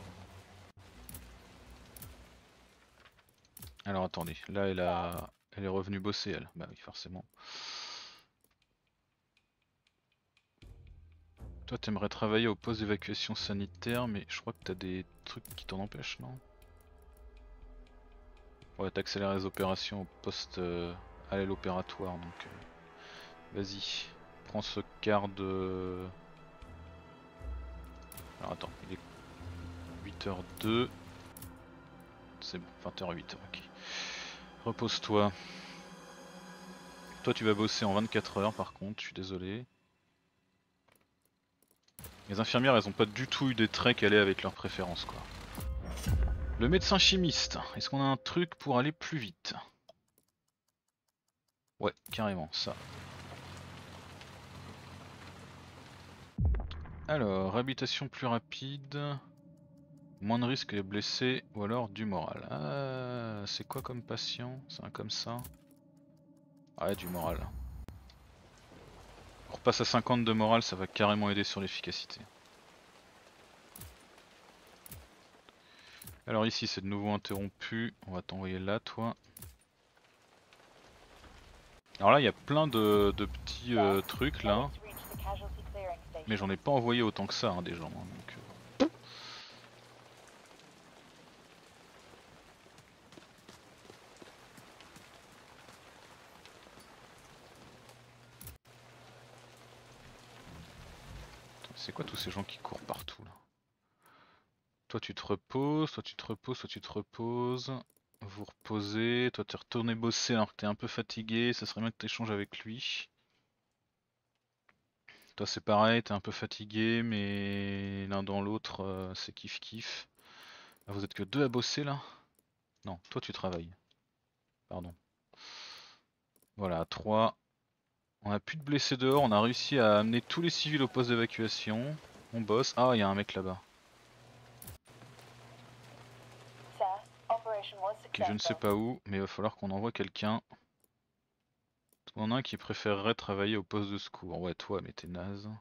Alors attendez, là elle est revenue bosser elle. Bah oui, forcément. Toi t'aimerais travailler au poste d'évacuation sanitaire, mais je crois que t'as des trucs qui t'en empêchent, non? Ouais, t'accélères les opérations au poste à l'aile opératoire, donc vas-y, prends ce quart de... Alors attends, il est 8h02, c'est bon, 20h08, ok. Repose-toi. Toi tu vas bosser en 24 heures par contre, je suis désolé. Les infirmières elles ont pas du tout eu des traits qui allaient avec leurs préférences quoi. Le médecin chimiste, est-ce qu'on a un truc pour aller plus vite? Ouais, carrément, ça. Alors, habitation plus rapide, moins de risques de blessés ou alors du moral. Ah, c'est quoi comme patient? C'est un comme ça? Ouais, du moral. On repasse à 50 de morale, ça va carrément aider sur l'efficacité. Alors ici c'est de nouveau interrompu, on va t'envoyer là toi. Alors là il y a plein de petits trucs là, Medics reached the casualty clearing mais station. j'en ai pas envoyé autant que ça hein, des gens. Hein, donc, c'est quoi tous ces gens qui courent partout là? Toi tu te reposes, toi tu te reposes, toi tu te reposes. Vous reposez, toi t'es retourné bosser alors que t'es un peu fatigué, ça serait bien que t'échanges avec lui. Toi c'est pareil, t'es un peu fatigué mais l'un dans l'autre c'est kiff kiff. Ah, vous êtes que deux à bosser là? Non, toi tu travailles. Pardon. Voilà, 3. On a plus de blessés dehors, on a réussi à amener tous les civils au poste d'évacuation. On bosse. Ah, il y a un mec là-bas. Sir, operation was Qui je ne sais successful. pas où, mais il va falloir qu'on envoie quelqu'un. On en a un qui préférerait travailler au poste de secours. Ouais, toi, mais t'es naze.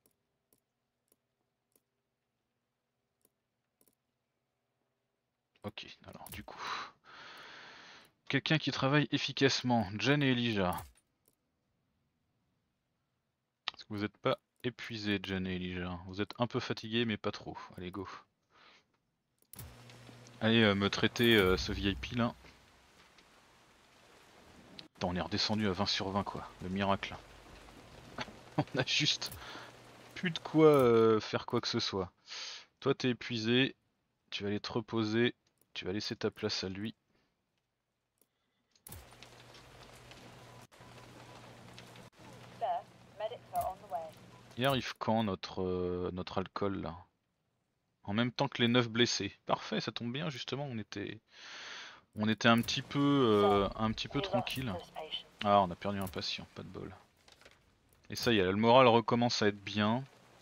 Ok, alors du coup. Quelqu'un qui travaille efficacement. Jen et Elijah. Est-ce que vous n'êtes pas épuisés, Jen et Elijah? Vous êtes un peu fatigués, mais pas trop. Allez, go. Allez me traiter ce VIP là. Attends, on est redescendu à 20 sur 20 quoi. Le miracle. On a juste plus de quoi faire quoi que ce soit. Toi t'es épuisé, tu vas aller te reposer, tu vas laisser ta place à lui. Sir, medics are on the way. Il arrive quand notre alcool là? En même temps que les 9 blessés. Parfait, ça tombe bien justement, on était un petit peu We lost tranquille. this patient. Ah, on a perdu un patient, pas de bol. Et ça y est, le moral recommence à être bien.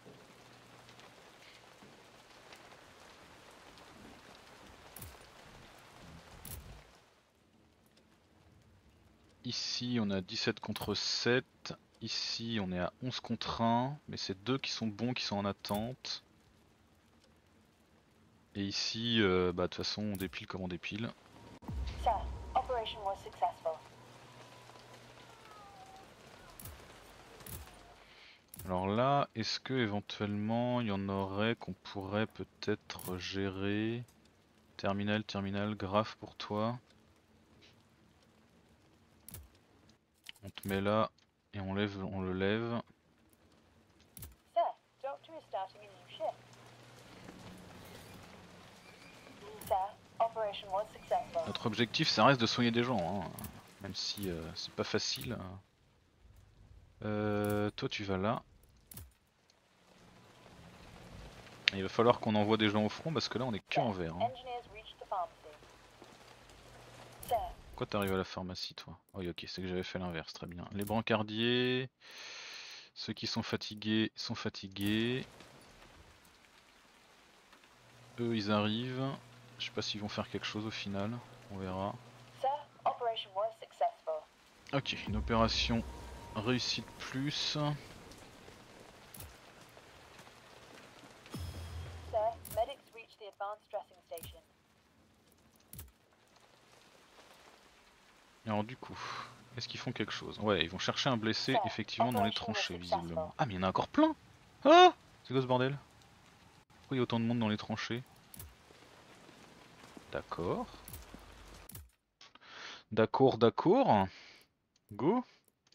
Ici on est à 17 contre 7. Ici on est à 11 contre 1. Mais c'est deux qui sont bons qui sont en attente. Et ici, bah de toute façon on dépile comme on dépile. Sir, operation was successful. Alors là, est-ce que éventuellement il y en aurait qu'on pourrait peut-être gérer? Terminal, graphe pour toi. On te met là et on le lève. Sir, doctor is starting a new shift. Sir, operation was successful. Notre objectif ça reste de soigner des gens, hein, même si c'est pas facile. Toi tu vas là. Et il va falloir qu'on envoie des gens au front parce que là on est que en vert. Hein. Engineers reached the pharmacy. Sir, Pourquoi t'arrives à la pharmacie toi? Oh oui ok, c'est que j'avais fait l'inverse, très bien. Les brancardiers, ceux qui sont fatigués sont fatigués. Eux ils arrivent. Je sais pas s'ils vont faire quelque chose au final, on verra. sir, operation was successful. Ok, une opération réussite plus. Sir, medics reached the advanced dressing station. Alors du coup, est-ce qu'ils font quelque chose? Ouais, ils vont chercher un blessé effectivement dans les tranchées visiblement. Ah mais il y en a encore plein! Ah! C'est quoi ce bordel? Pourquoi il y a autant de monde dans les tranchées? D'accord. D'accord. Go.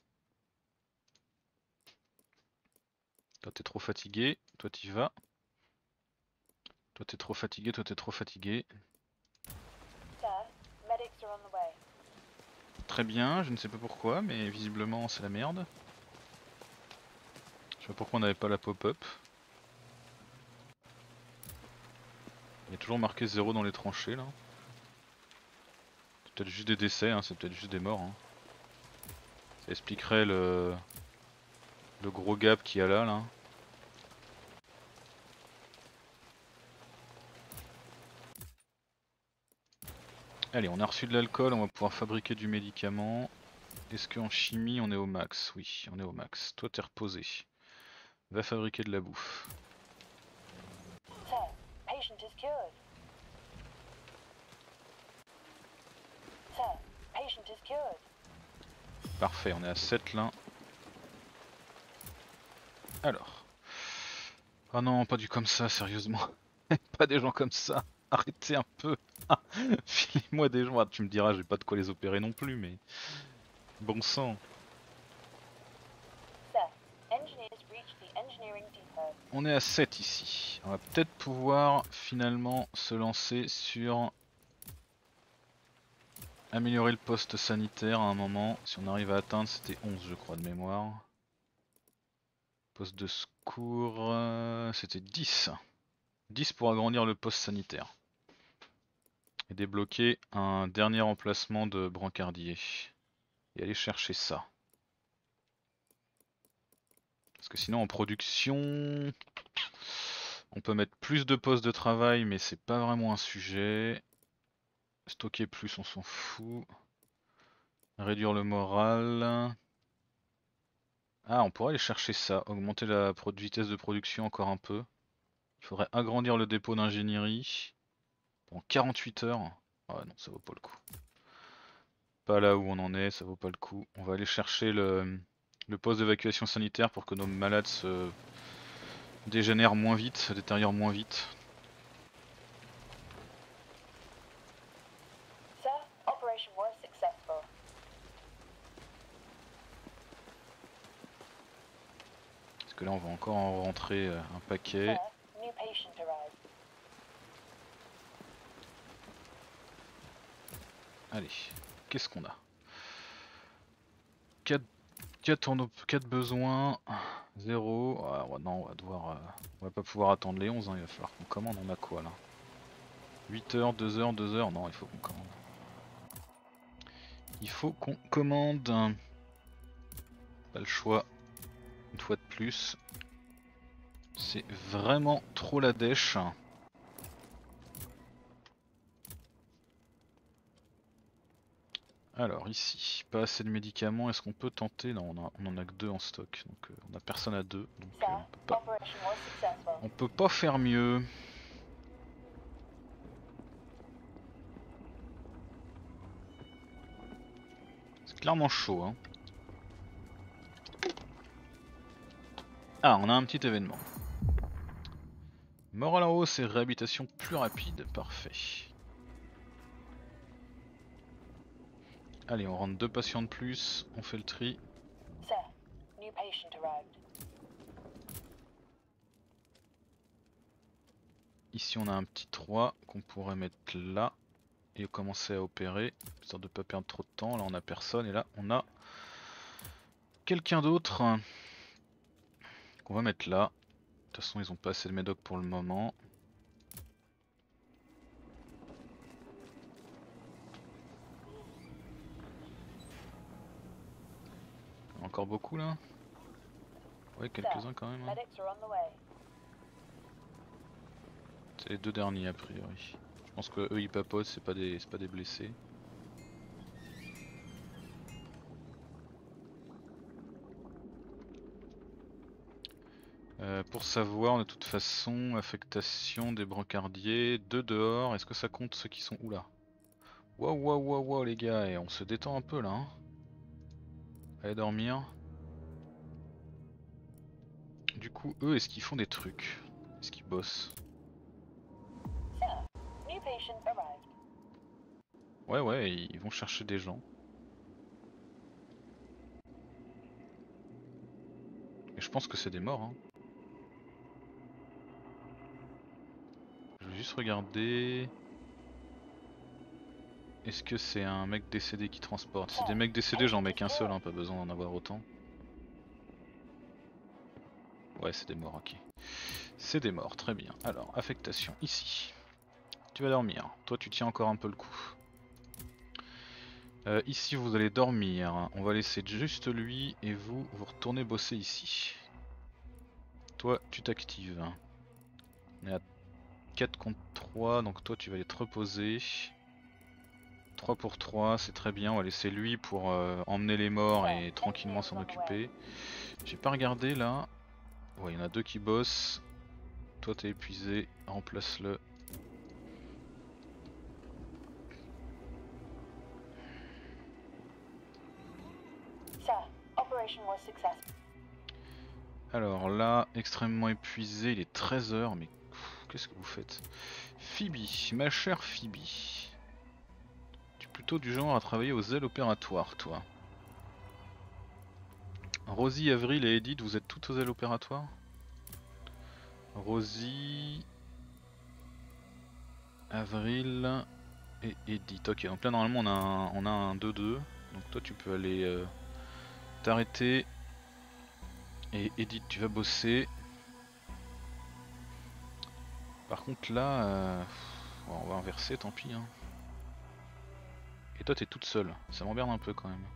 Toi t'es trop fatigué, toi t'y vas. Toi t'es trop fatigué. Sir, medics are on the way. Très bien, je ne sais pas pourquoi, mais visiblement c'est la merde. Je sais pas pourquoi on n'avait pas la pop-up. Il y a toujours marqué 0 dans les tranchées là. C'est peut-être juste des décès, hein, c'est peut-être juste des morts. Hein. Ça expliquerait le gros gap qu'il y a là. Allez, on a reçu de l'alcool, on va pouvoir fabriquer du médicament. Est-ce qu'en chimie on est au max? Oui, on est au max. Toi t'es reposé. Va fabriquer de la bouffe. Sir, patient is cured. Sir, patient is cured. Parfait, on est à 7 là. Alors. Ah non, pas du comme ça, sérieusement. Pas des gens comme ça. Arrêtez un peu. Filez-moi des gens. Ah, tu me diras, j'ai pas de quoi les opérer non plus, mais. Bon sang. Sir, engineers reached the engineering depot. On est à 7 ici. On va peut-être pouvoir finalement se lancer sur améliorer le poste sanitaire à un moment. Si on arrive à atteindre, c'était 11 je crois de mémoire. Poste de secours, c'était 10. 10 pour agrandir le poste sanitaire. Et débloquer un dernier emplacement de brancardier. Et aller chercher ça. Parce que sinon en production, on peut mettre plus de postes de travail, mais c'est pas vraiment un sujet. Stocker plus, on s'en fout. Réduire le moral. Ah, on pourrait aller chercher ça. Augmenter la vitesse de production encore un peu. Il faudrait agrandir le dépôt d'ingénierie. Pendant 48 heures. Ah non, ça vaut pas le coup. Pas là où on en est, ça vaut pas le coup. On va aller chercher le poste d'évacuation sanitaire pour que nos malades se dégénèrent moins vite, se détériorent moins vite. Sir, operation was successful. Parce que là on va encore en rentrer un paquet. Sir, new patient arrived. Allez, qu'est-ce qu'on a? 4 besoins, 0. Ah, non, on va devoir. On va pas pouvoir attendre les 11, hein, il va falloir qu'on commande. On a quoi là? 8 heures, 2 heures, 2 heures. Non, il faut qu'on commande. Il faut qu'on commande. Pas le choix. Une fois de plus. C'est vraiment trop la dèche. Alors ici, pas assez de médicaments, est-ce qu'on peut tenter? Non, on en a que 2 en stock, donc on a personne à 2, donc Sir, on operation was successful. peut pas faire mieux. C'est clairement chaud, hein. Ah, on a un petit événement. Morale en hausse et réhabilitation plus rapide, parfait. Allez, on rentre 2 patients de plus, on fait le tri. Sir, new patient arrived. Ici on a un petit 3 qu'on pourrait mettre là et commencer à opérer, histoire de pas perdre trop de temps. Là on a personne et là on a quelqu'un d'autre qu'on va mettre là. De toute façon ils ont pas assez de médoc pour le moment. Encore beaucoup là? Ouais, quelques-uns quand même. Hein. Medics are on the way. C'est les 2 derniers a priori. Je pense que eux ils papotent, c'est pas des blessés. Pour savoir, de toute façon, affectation des brancardiers, 2 dehors, est-ce que ça compte ceux qui sont où là? Waouh waouh waouh waouh les gars, et on se détend un peu là. Hein. Allez dormir. Du coup, eux, est-ce qu'ils font des trucs? Est-ce qu'ils bossent? Sir, new patient arrived. Ouais ouais, ils vont chercher des gens. Et je pense que c'est des morts. Hein. Je vais juste regarder. Est-ce que c'est un mec décédé qui transporte? C'est des mecs décédés, j'en mets qu'un seul, hein, pas besoin d'en avoir autant. Ouais, c'est des morts, ok. C'est des morts, très bien. Alors, affectation, ici. Tu vas dormir. Toi, tu tiens encore un peu le coup. Ici, vous allez dormir. On va laisser juste lui et vous retournez bosser ici. Toi, tu t'actives. On est à 4 contre 3, donc toi, tu vas aller te reposer. 3 pour 3, c'est très bien. On va laisser lui pour emmener les morts et tranquillement s'en occuper. J'ai pas regardé là. Ouais, il y en a deux qui bossent. Toi, t'es épuisé. Remplace-le. Sir, operation was successful. Alors là, extrêmement épuisé, il est 13h, mais qu'est-ce que vous faites? Phoebe, ma chère Phoebe. Tu es plutôt du genre à travailler aux ailes opératoires, toi. Rosie, Avril et Edith, vous êtes toutes aux ailes opératoires? Rosie, Avril et Edith. Ok, donc là normalement on a un 2-2. Donc toi tu peux aller t'arrêter. Et Edith, tu vas bosser. Par contre là, on va inverser, tant pis. Hein. Et toi t'es toute seule, ça m'emmerde un peu quand même.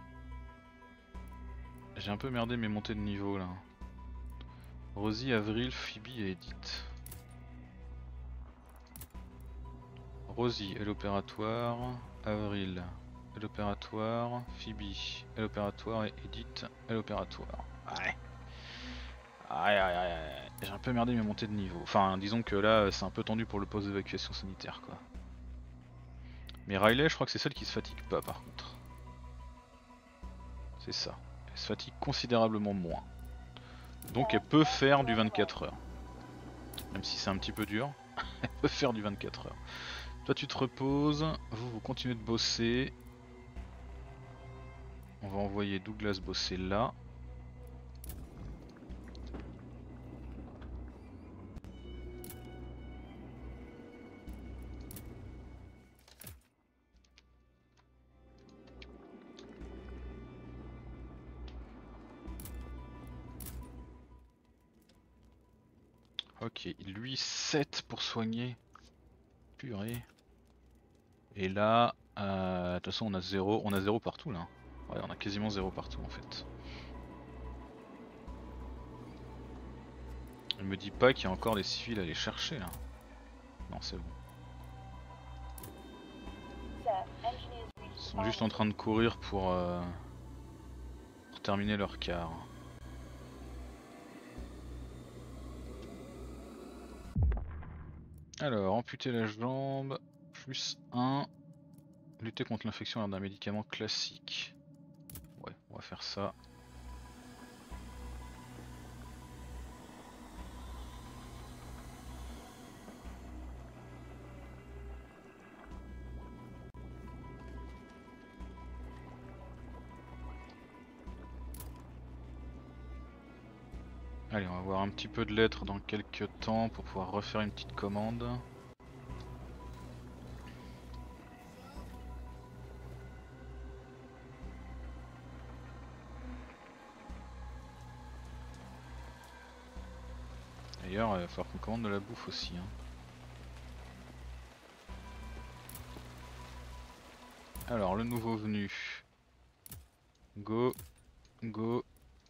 J'ai un peu merdé mes montées de niveau là. Rosie, Avril, Phoebe et Edith. Rosie, aile opératoire. Avril, aile opératoire. Phoebe, aile opératoire. Et Edith, aile opératoire. Ouais. J'ai un peu merdé mes montées de niveau. Enfin, disons que là, c'est un peu tendu pour le poste d'évacuation sanitaire quoi. Mais Riley, je crois que c'est celle qui se fatigue pas par contre. C'est ça. Elle se fatigue considérablement moins. Donc elle peut faire du 24 heures. Même si c'est un petit peu dur, elle peut faire du 24 heures. Toi tu te reposes, vous continuez de bosser. On va envoyer Douglas bosser là. Ok, lui 7 pour soigner. Purée. Et là, de toute façon on a 0 partout là. Ouais, on a quasiment 0 partout en fait. Il me dit pas qu'il y a encore des civils à aller chercher là. Non, c'est bon. Ils sont juste en train de courir pour terminer leur quart. Alors, amputer la jambe, plus 1. Lutter contre l'infection lors d'un médicament classique. Ouais, on va faire ça. Allez, on va voir un petit peu de lettres dans quelques temps pour pouvoir refaire une petite commande. D'ailleurs, il va falloir qu'on commande de la bouffe aussi. Hein. Alors, le nouveau venu. Go, go.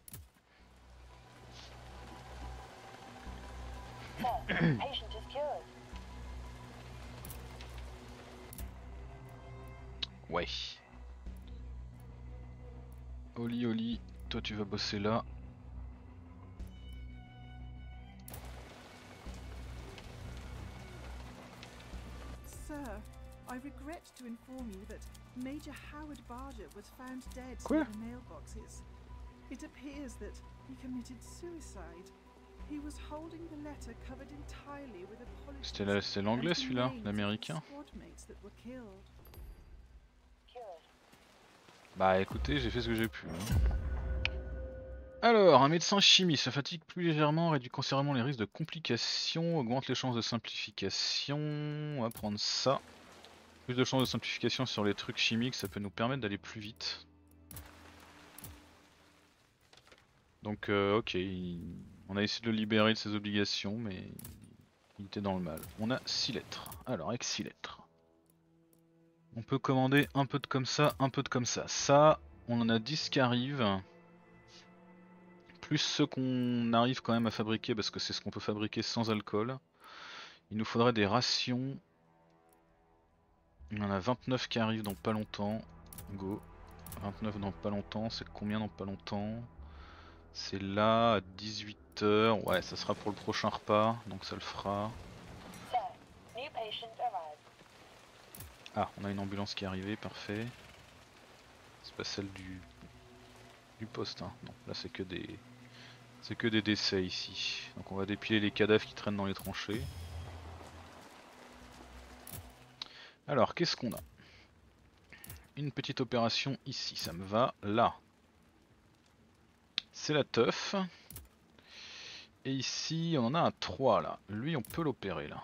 Ouais. Oli, Oli, toi tu vas bosser là. Sir, I regret to inform you that Major Howard Barger was found dead Quoi? near the mailboxes. It appears that he committed suicide. He was holding the letter covered entirely with apologies. C'était l'anglais celui-là, l'américain. Bah écoutez, j'ai fait ce que j'ai pu. Hein. Alors, un médecin chimiste se fatigue plus légèrement, réduit considérablement les risques de complications, augmente les chances de simplification. On va prendre ça. Plus de chances de simplification sur les trucs chimiques, ça peut nous permettre d'aller plus vite. Donc ok, on a essayé de le libérer de ses obligations, mais il était dans le mal. On a 6 lettres. Alors avec 6 lettres, on peut commander un peu de comme ça, un peu de comme ça. Ça, on en a 10 qui arrivent. Plus ceux qu'on arrive quand même à fabriquer, parce que c'est ce qu'on peut fabriquer sans alcool. Il nous faudrait des rations. On en a 29 qui arrivent dans pas longtemps. Go. 29 dans pas longtemps, c'est combien dans pas longtemps? C'est là à 18 h. Ouais, ça sera pour le prochain repas, donc ça le fera. Sir, new patient arrived. Ah, on a une ambulance qui est arrivée, parfait. C'est pas celle du poste, hein. Non, là c'est que des décès ici. Donc on va dépiler les cadavres qui traînent dans les tranchées. Alors, qu'est-ce qu'on a? Une petite opération ici, ça me va. Là, c'est la teuf. Et ici, on en a un 3 là. Lui, on peut l'opérer là.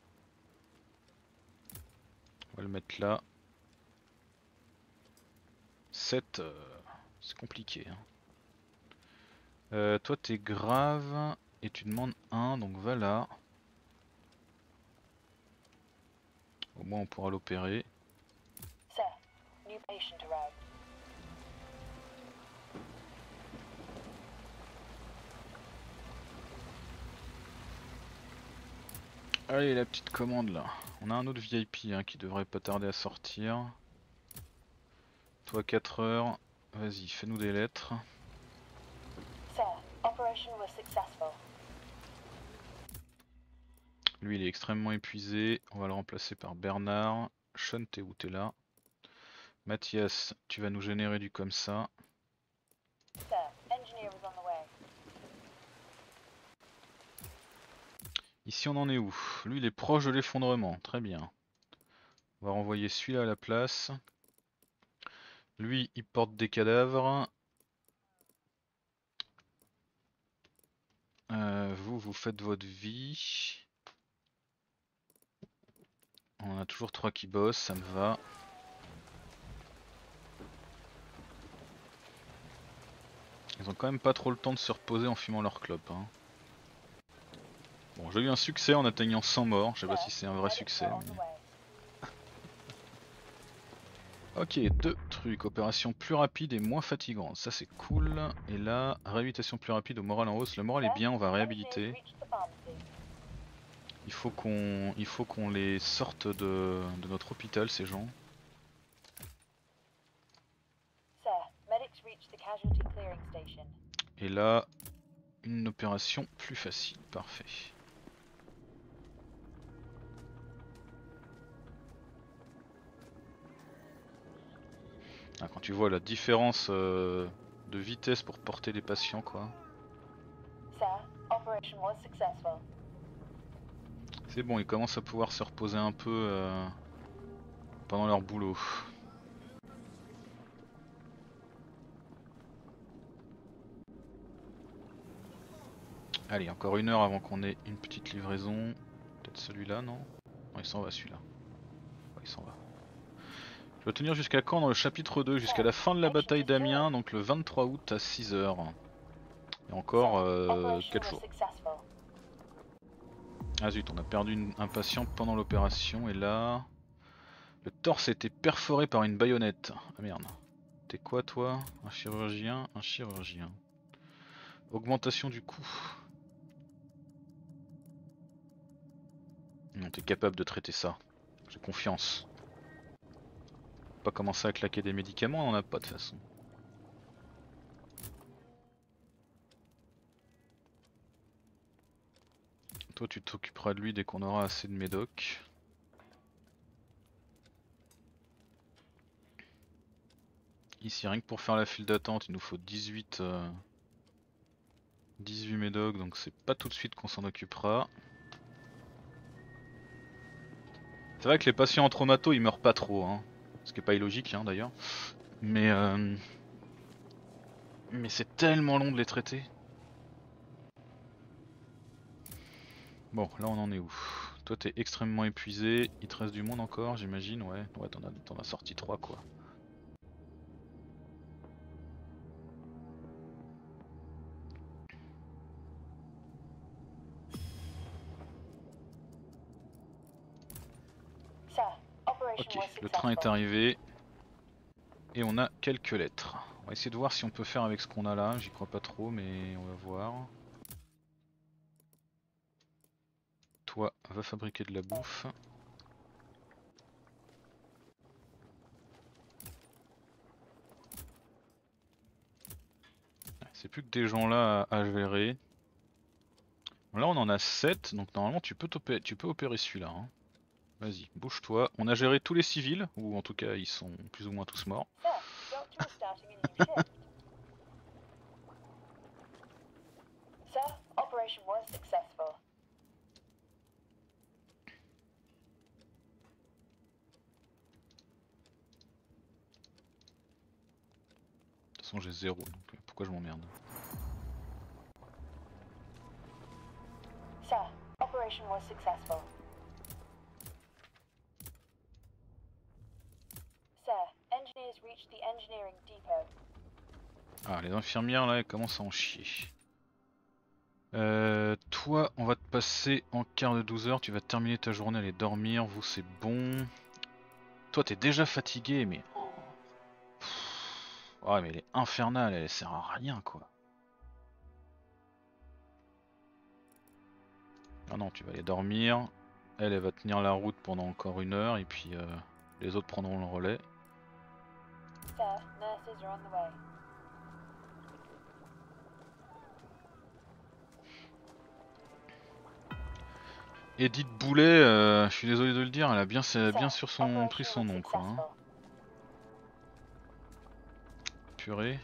On va le mettre là. 7, c'est compliqué. Hein. Toi, t'es grave. Et tu demandes 1, donc va là. Au moins, on pourra l'opérer. Sir, new patient arrived. Allez, la petite commande là. On a un autre VIP hein, qui devrait pas tarder à sortir. Toi 4 heures. Vas-y, fais-nous des lettres. Sir, operation was successful. Lui il est extrêmement épuisé. On va le remplacer par Bernard. Sean, t'es où? T'es là. Mathias, tu vas nous générer du comme ça. Sir, engineer is on the way. Ici on en est où? Lui il est proche de l'effondrement. Très bien. On va renvoyer celui-là à la place. Lui il porte des cadavres. Vous faites votre vie. On a toujours 3 qui bossent, ça me va. Ils ont quand même pas trop le temps de se reposer en fumant leur clope. Hein. Bon, j'ai eu un succès en atteignant 100 morts, je sais pas si c'est un vrai succès. Mais... Ok, 2 trucs, opération plus rapide et moins fatigante, ça c'est cool. Et là, réhabilitation plus rapide au moral en hausse, le moral est bien, on va réhabiliter. Il faut qu'on les sorte de notre hôpital ces gens. Sir, medics reached the casualty clearing station. Et là, une opération plus facile, parfait. Ah, quand tu vois la différence de vitesse pour porter les patients quoi. Sir, operation was successful. C'est bon, ils commencent à pouvoir se reposer un peu pendant leur boulot. Allez, encore 1 heure avant qu'on ait une petite livraison. Peut-être celui-là, non? Non, il s'en va celui-là. Ouais, il s'en va. Je dois tenir jusqu'à quand dans le chapitre 2? Jusqu'à la fin de la bataille d'Amiens, donc le 23 août à 6 h. Et encore 4 jours. Ah zut, on a perdu un patient pendant l'opération et là... Le torse a été perforé par une baïonnette. Ah merde. T'es quoi toi? Un chirurgien? Un chirurgien. Augmentation du coût. Non, t'es capable de traiter ça. J'ai confiance. Pas commencer à claquer des médicaments, on en a pas de toute façon. Toi tu t'occuperas de lui dès qu'on aura assez de médocs. Ici rien que pour faire la file d'attente il nous faut 18 médocs donc c'est pas tout de suite qu'on s'en occupera. C'est vrai que les patients en traumato ils meurent pas trop hein. Ce qui est pas illogique hein, d'ailleurs. Mais c'est tellement long de les traiter. Bon là on en est où? toi t'es extrêmement épuisé, il te reste du monde encore j'imagine, ouais, ouais t'en as sorti 3 quoi. Sir, operation Ok, was le train est successful. arrivé et on a quelques lettres. On va essayer de voir si on peut faire avec ce qu'on a là, j'y crois pas trop mais on va voir. Toi, va fabriquer de la bouffe. C'est plus que des gens là à gérer. Là on en a 7, donc normalement tu peux opérer celui-là. Hein. Vas-y, bouge-toi. On a géré tous les civils, ou en tout cas ils sont plus ou moins tous morts. Sir, the doctor is starting a new shift. Sir, operation was successful. De toute façon j'ai 0, donc pourquoi je m'emmerde. Sir, operation was successful. Sir, engineers reached the engineering depot. Ah, les infirmières là elles commencent à en chier. Toi on va te passer en quart de 12 heures, tu vas terminer ta journée, aller dormir, vous c'est bon. Toi t'es déjà fatigué mais... Ouais mais elle est infernale, elle sert à rien quoi. Ah non, tu vas aller dormir. Elle va tenir la route pendant encore 1 heure et puis les autres prendront le relais. Sir, nurses are on the way. Edith Boulet, je suis désolé de le dire, elle a bien, pris son nom quoi. Hein. Purée.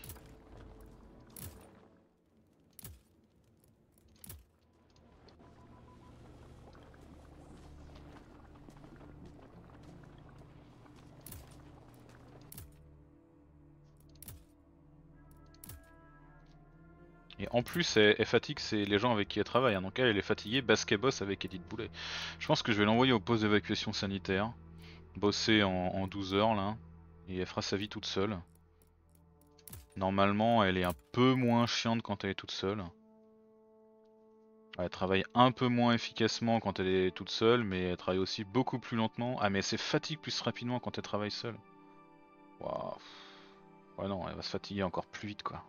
Et en plus, elle fatigue les gens avec qui elle travaille. Hein. Donc elle est fatiguée, basket boss avec Edith Boulet. Je pense que je vais l'envoyer au poste d'évacuation sanitaire. Bosser en 12 heures là. Et elle fera sa vie toute seule. Normalement, elle est un peu moins chiante quand elle est toute seule. Elle travaille un peu moins efficacement quand elle est toute seule, mais elle travaille aussi beaucoup plus lentement. Ah mais elle se fatigue plus rapidement quand elle travaille seule. Waouh. Ouais non, elle va se fatiguer encore plus vite quoi.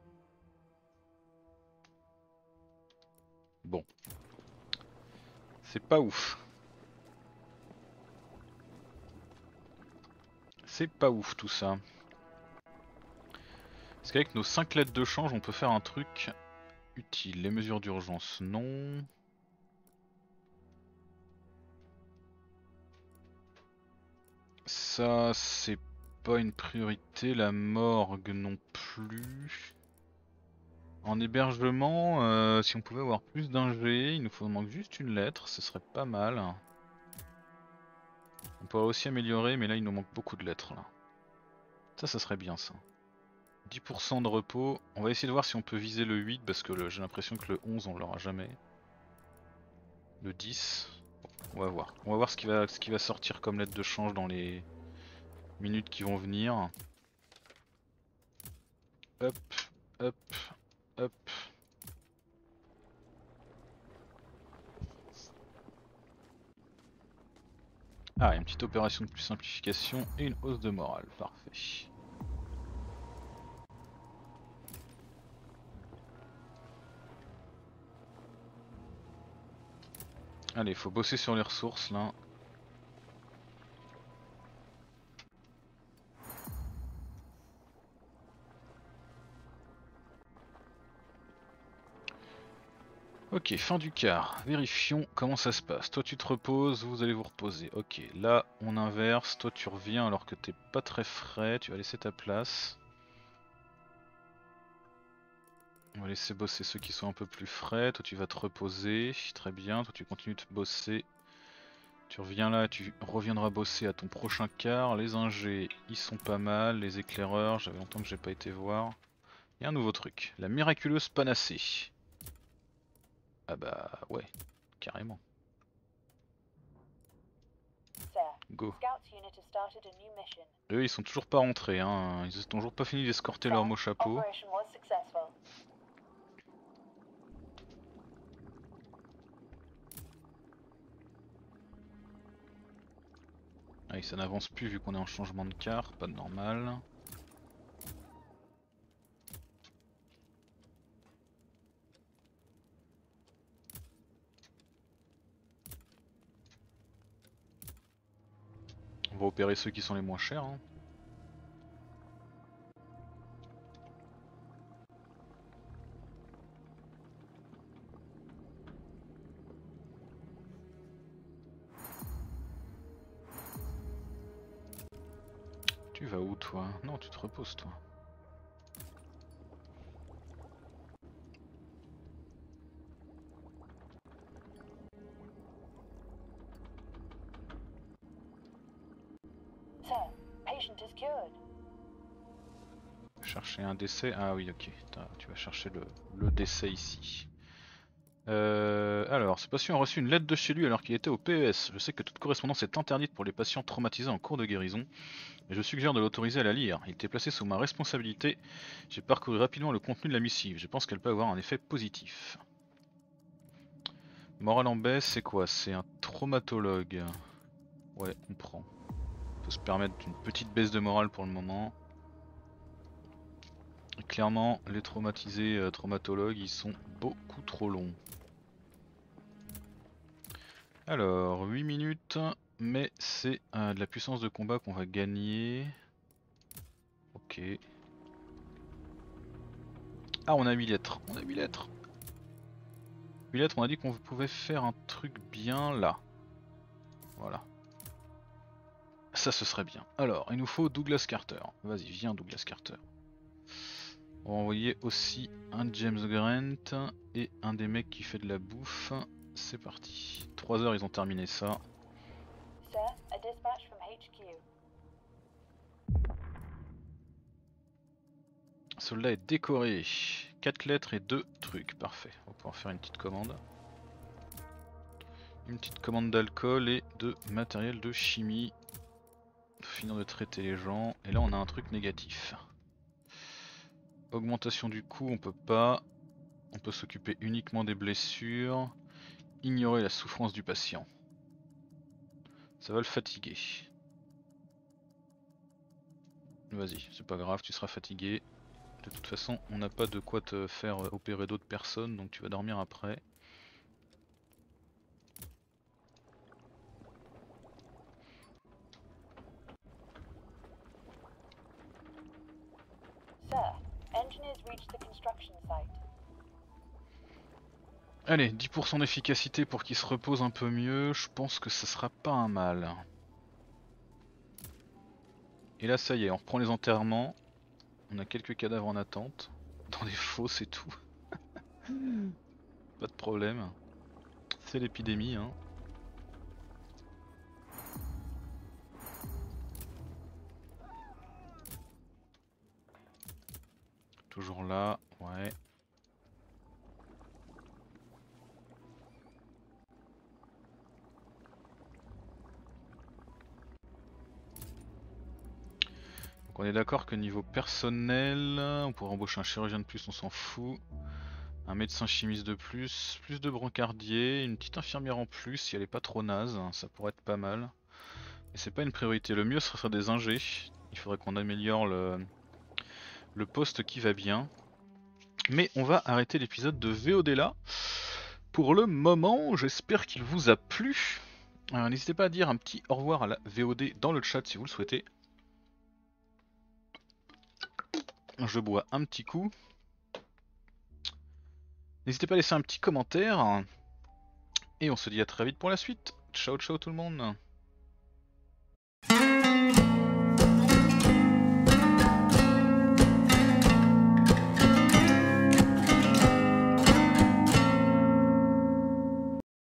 Bon. C'est pas ouf. C'est pas ouf tout ça. Est-ce qu'avec nos 5 lettres de change on peut faire un truc utile? Les mesures d'urgence, non. Ça c'est pas une priorité, la morgue non plus. En hébergement, si on pouvait avoir plus d'ingé, il nous manque juste une lettre, ce serait pas mal. On pourrait aussi améliorer, mais là il nous manque beaucoup de lettres là. Ça serait bien ça. 10% de repos, on va essayer de voir si on peut viser le 8 parce que j'ai l'impression que le 11 on l'aura jamais. Le 10, on va voir. On va voir ce qui va sortir comme lettre de change dans les minutes qui vont venir. Hop, hop, hop. Ah, une petite opération de plus simplification et une hausse de morale, parfait. Allez, faut bosser sur les ressources là. Ok, fin du quart. Vérifions comment ça se passe. Toi tu te reposes, vous allez vous reposer. Ok, là on inverse. Toi tu reviens alors que t'es pas très frais. Tu vas laisser ta place. On va laisser bosser ceux qui sont un peu plus frais. Toi tu vas te reposer. Très bien. Toi tu continues de bosser. Tu reviens là, tu reviendras bosser à ton prochain quart. Les ingés, ils sont pas mal. Les éclaireurs, j'avais longtemps que j'ai pas été voir. Il y a un nouveau truc. La miraculeuse panacée. Ah bah ouais, carrément. Sir, Go. Scouts unit has started a new mission. Eux ils sont toujours pas rentrés, hein. Ils ont toujours pas fini d'escorter leur mot chapeau. Operation was successful. Allez, ça n'avance plus vu qu'on est en changement de quart, pas de normal. On va opérer ceux qui sont les moins chers, hein. Tu vas où toi? Non, tu te reposes toi. Sir, patient is cured. Chercher un décès. Ah oui, ok. Tu vas chercher le décès ici. Alors, ce patient a reçu une lettre de chez lui alors qu'il était au PES. Je sais que toute correspondance est interdite pour les patients traumatisés en cours de guérison, mais je suggère de l'autoriser à la lire. Il était placé sous ma responsabilité. J'ai parcouru rapidement le contenu de la missive. Je pense qu'elle peut avoir un effet positif. Morale en baisse, c'est quoi? C'est un traumatologue. Ouais, on prend. On peut se permettre une petite baisse de morale pour le moment. Et clairement, les traumatisés traumatologues, ils sont beaucoup trop longs. Alors, 8 minutes, mais c'est de la puissance de combat qu'on va gagner. Ok. Ah, on a 8 lettres, on a 8 lettres. 8 lettres, on a dit qu'on pouvait faire un truc bien là. Voilà. Ça, ce serait bien. Alors, il nous faut Douglas Carter. Vas-y, viens Douglas Carter. On va envoyer aussi un James Grant et un des mecs qui fait de la bouffe. C'est parti. 3 heures, ils ont terminé ça. Sir, a dispatch from HQ. Soldat est décoré. 4 lettres et 2 trucs. Parfait. On va pouvoir faire une petite commande. Une petite commande d'alcool et de matériel de chimie. Finir de traiter les gens. Et là, on a un truc négatif. Augmentation du coût, on peut pas. On peut s'occuper uniquement des blessures. Ignorer la souffrance du patient. Ça va le fatiguer. Vas-y, c'est pas grave, tu seras fatigué. De toute façon, on n'a pas de quoi te faire opérer d'autres personnes, donc tu vas dormir après. Sir, engineers reached the construction site. Allez, 10% d'efficacité pour qu'il se repose un peu mieux, je pense que ça sera pas un mal. Et là ça y est, on reprend les enterrements. On a quelques cadavres en attente, dans des fosses et tout. Pas de problème. C'est l'épidémie, hein. Toujours là, ouais. Donc on est d'accord que niveau personnel, on pourrait embaucher un chirurgien de plus, on s'en fout. Un médecin chimiste de plus de brancardiers, une petite infirmière en plus si elle est pas trop naze, hein, ça pourrait être pas mal. Mais c'est pas une priorité, le mieux ce serait des ingés. Il faudrait qu'on améliore le poste qui va bien. Mais on va arrêter l'épisode de VOD là. Pour le moment, j'espère qu'il vous a plu. N'hésitez pas à dire un petit au revoir à la VOD dans le chat si vous le souhaitez. Je bois un petit coup. N'hésitez pas à laisser un petit commentaire. Et on se dit à très vite pour la suite. Ciao ciao tout le monde.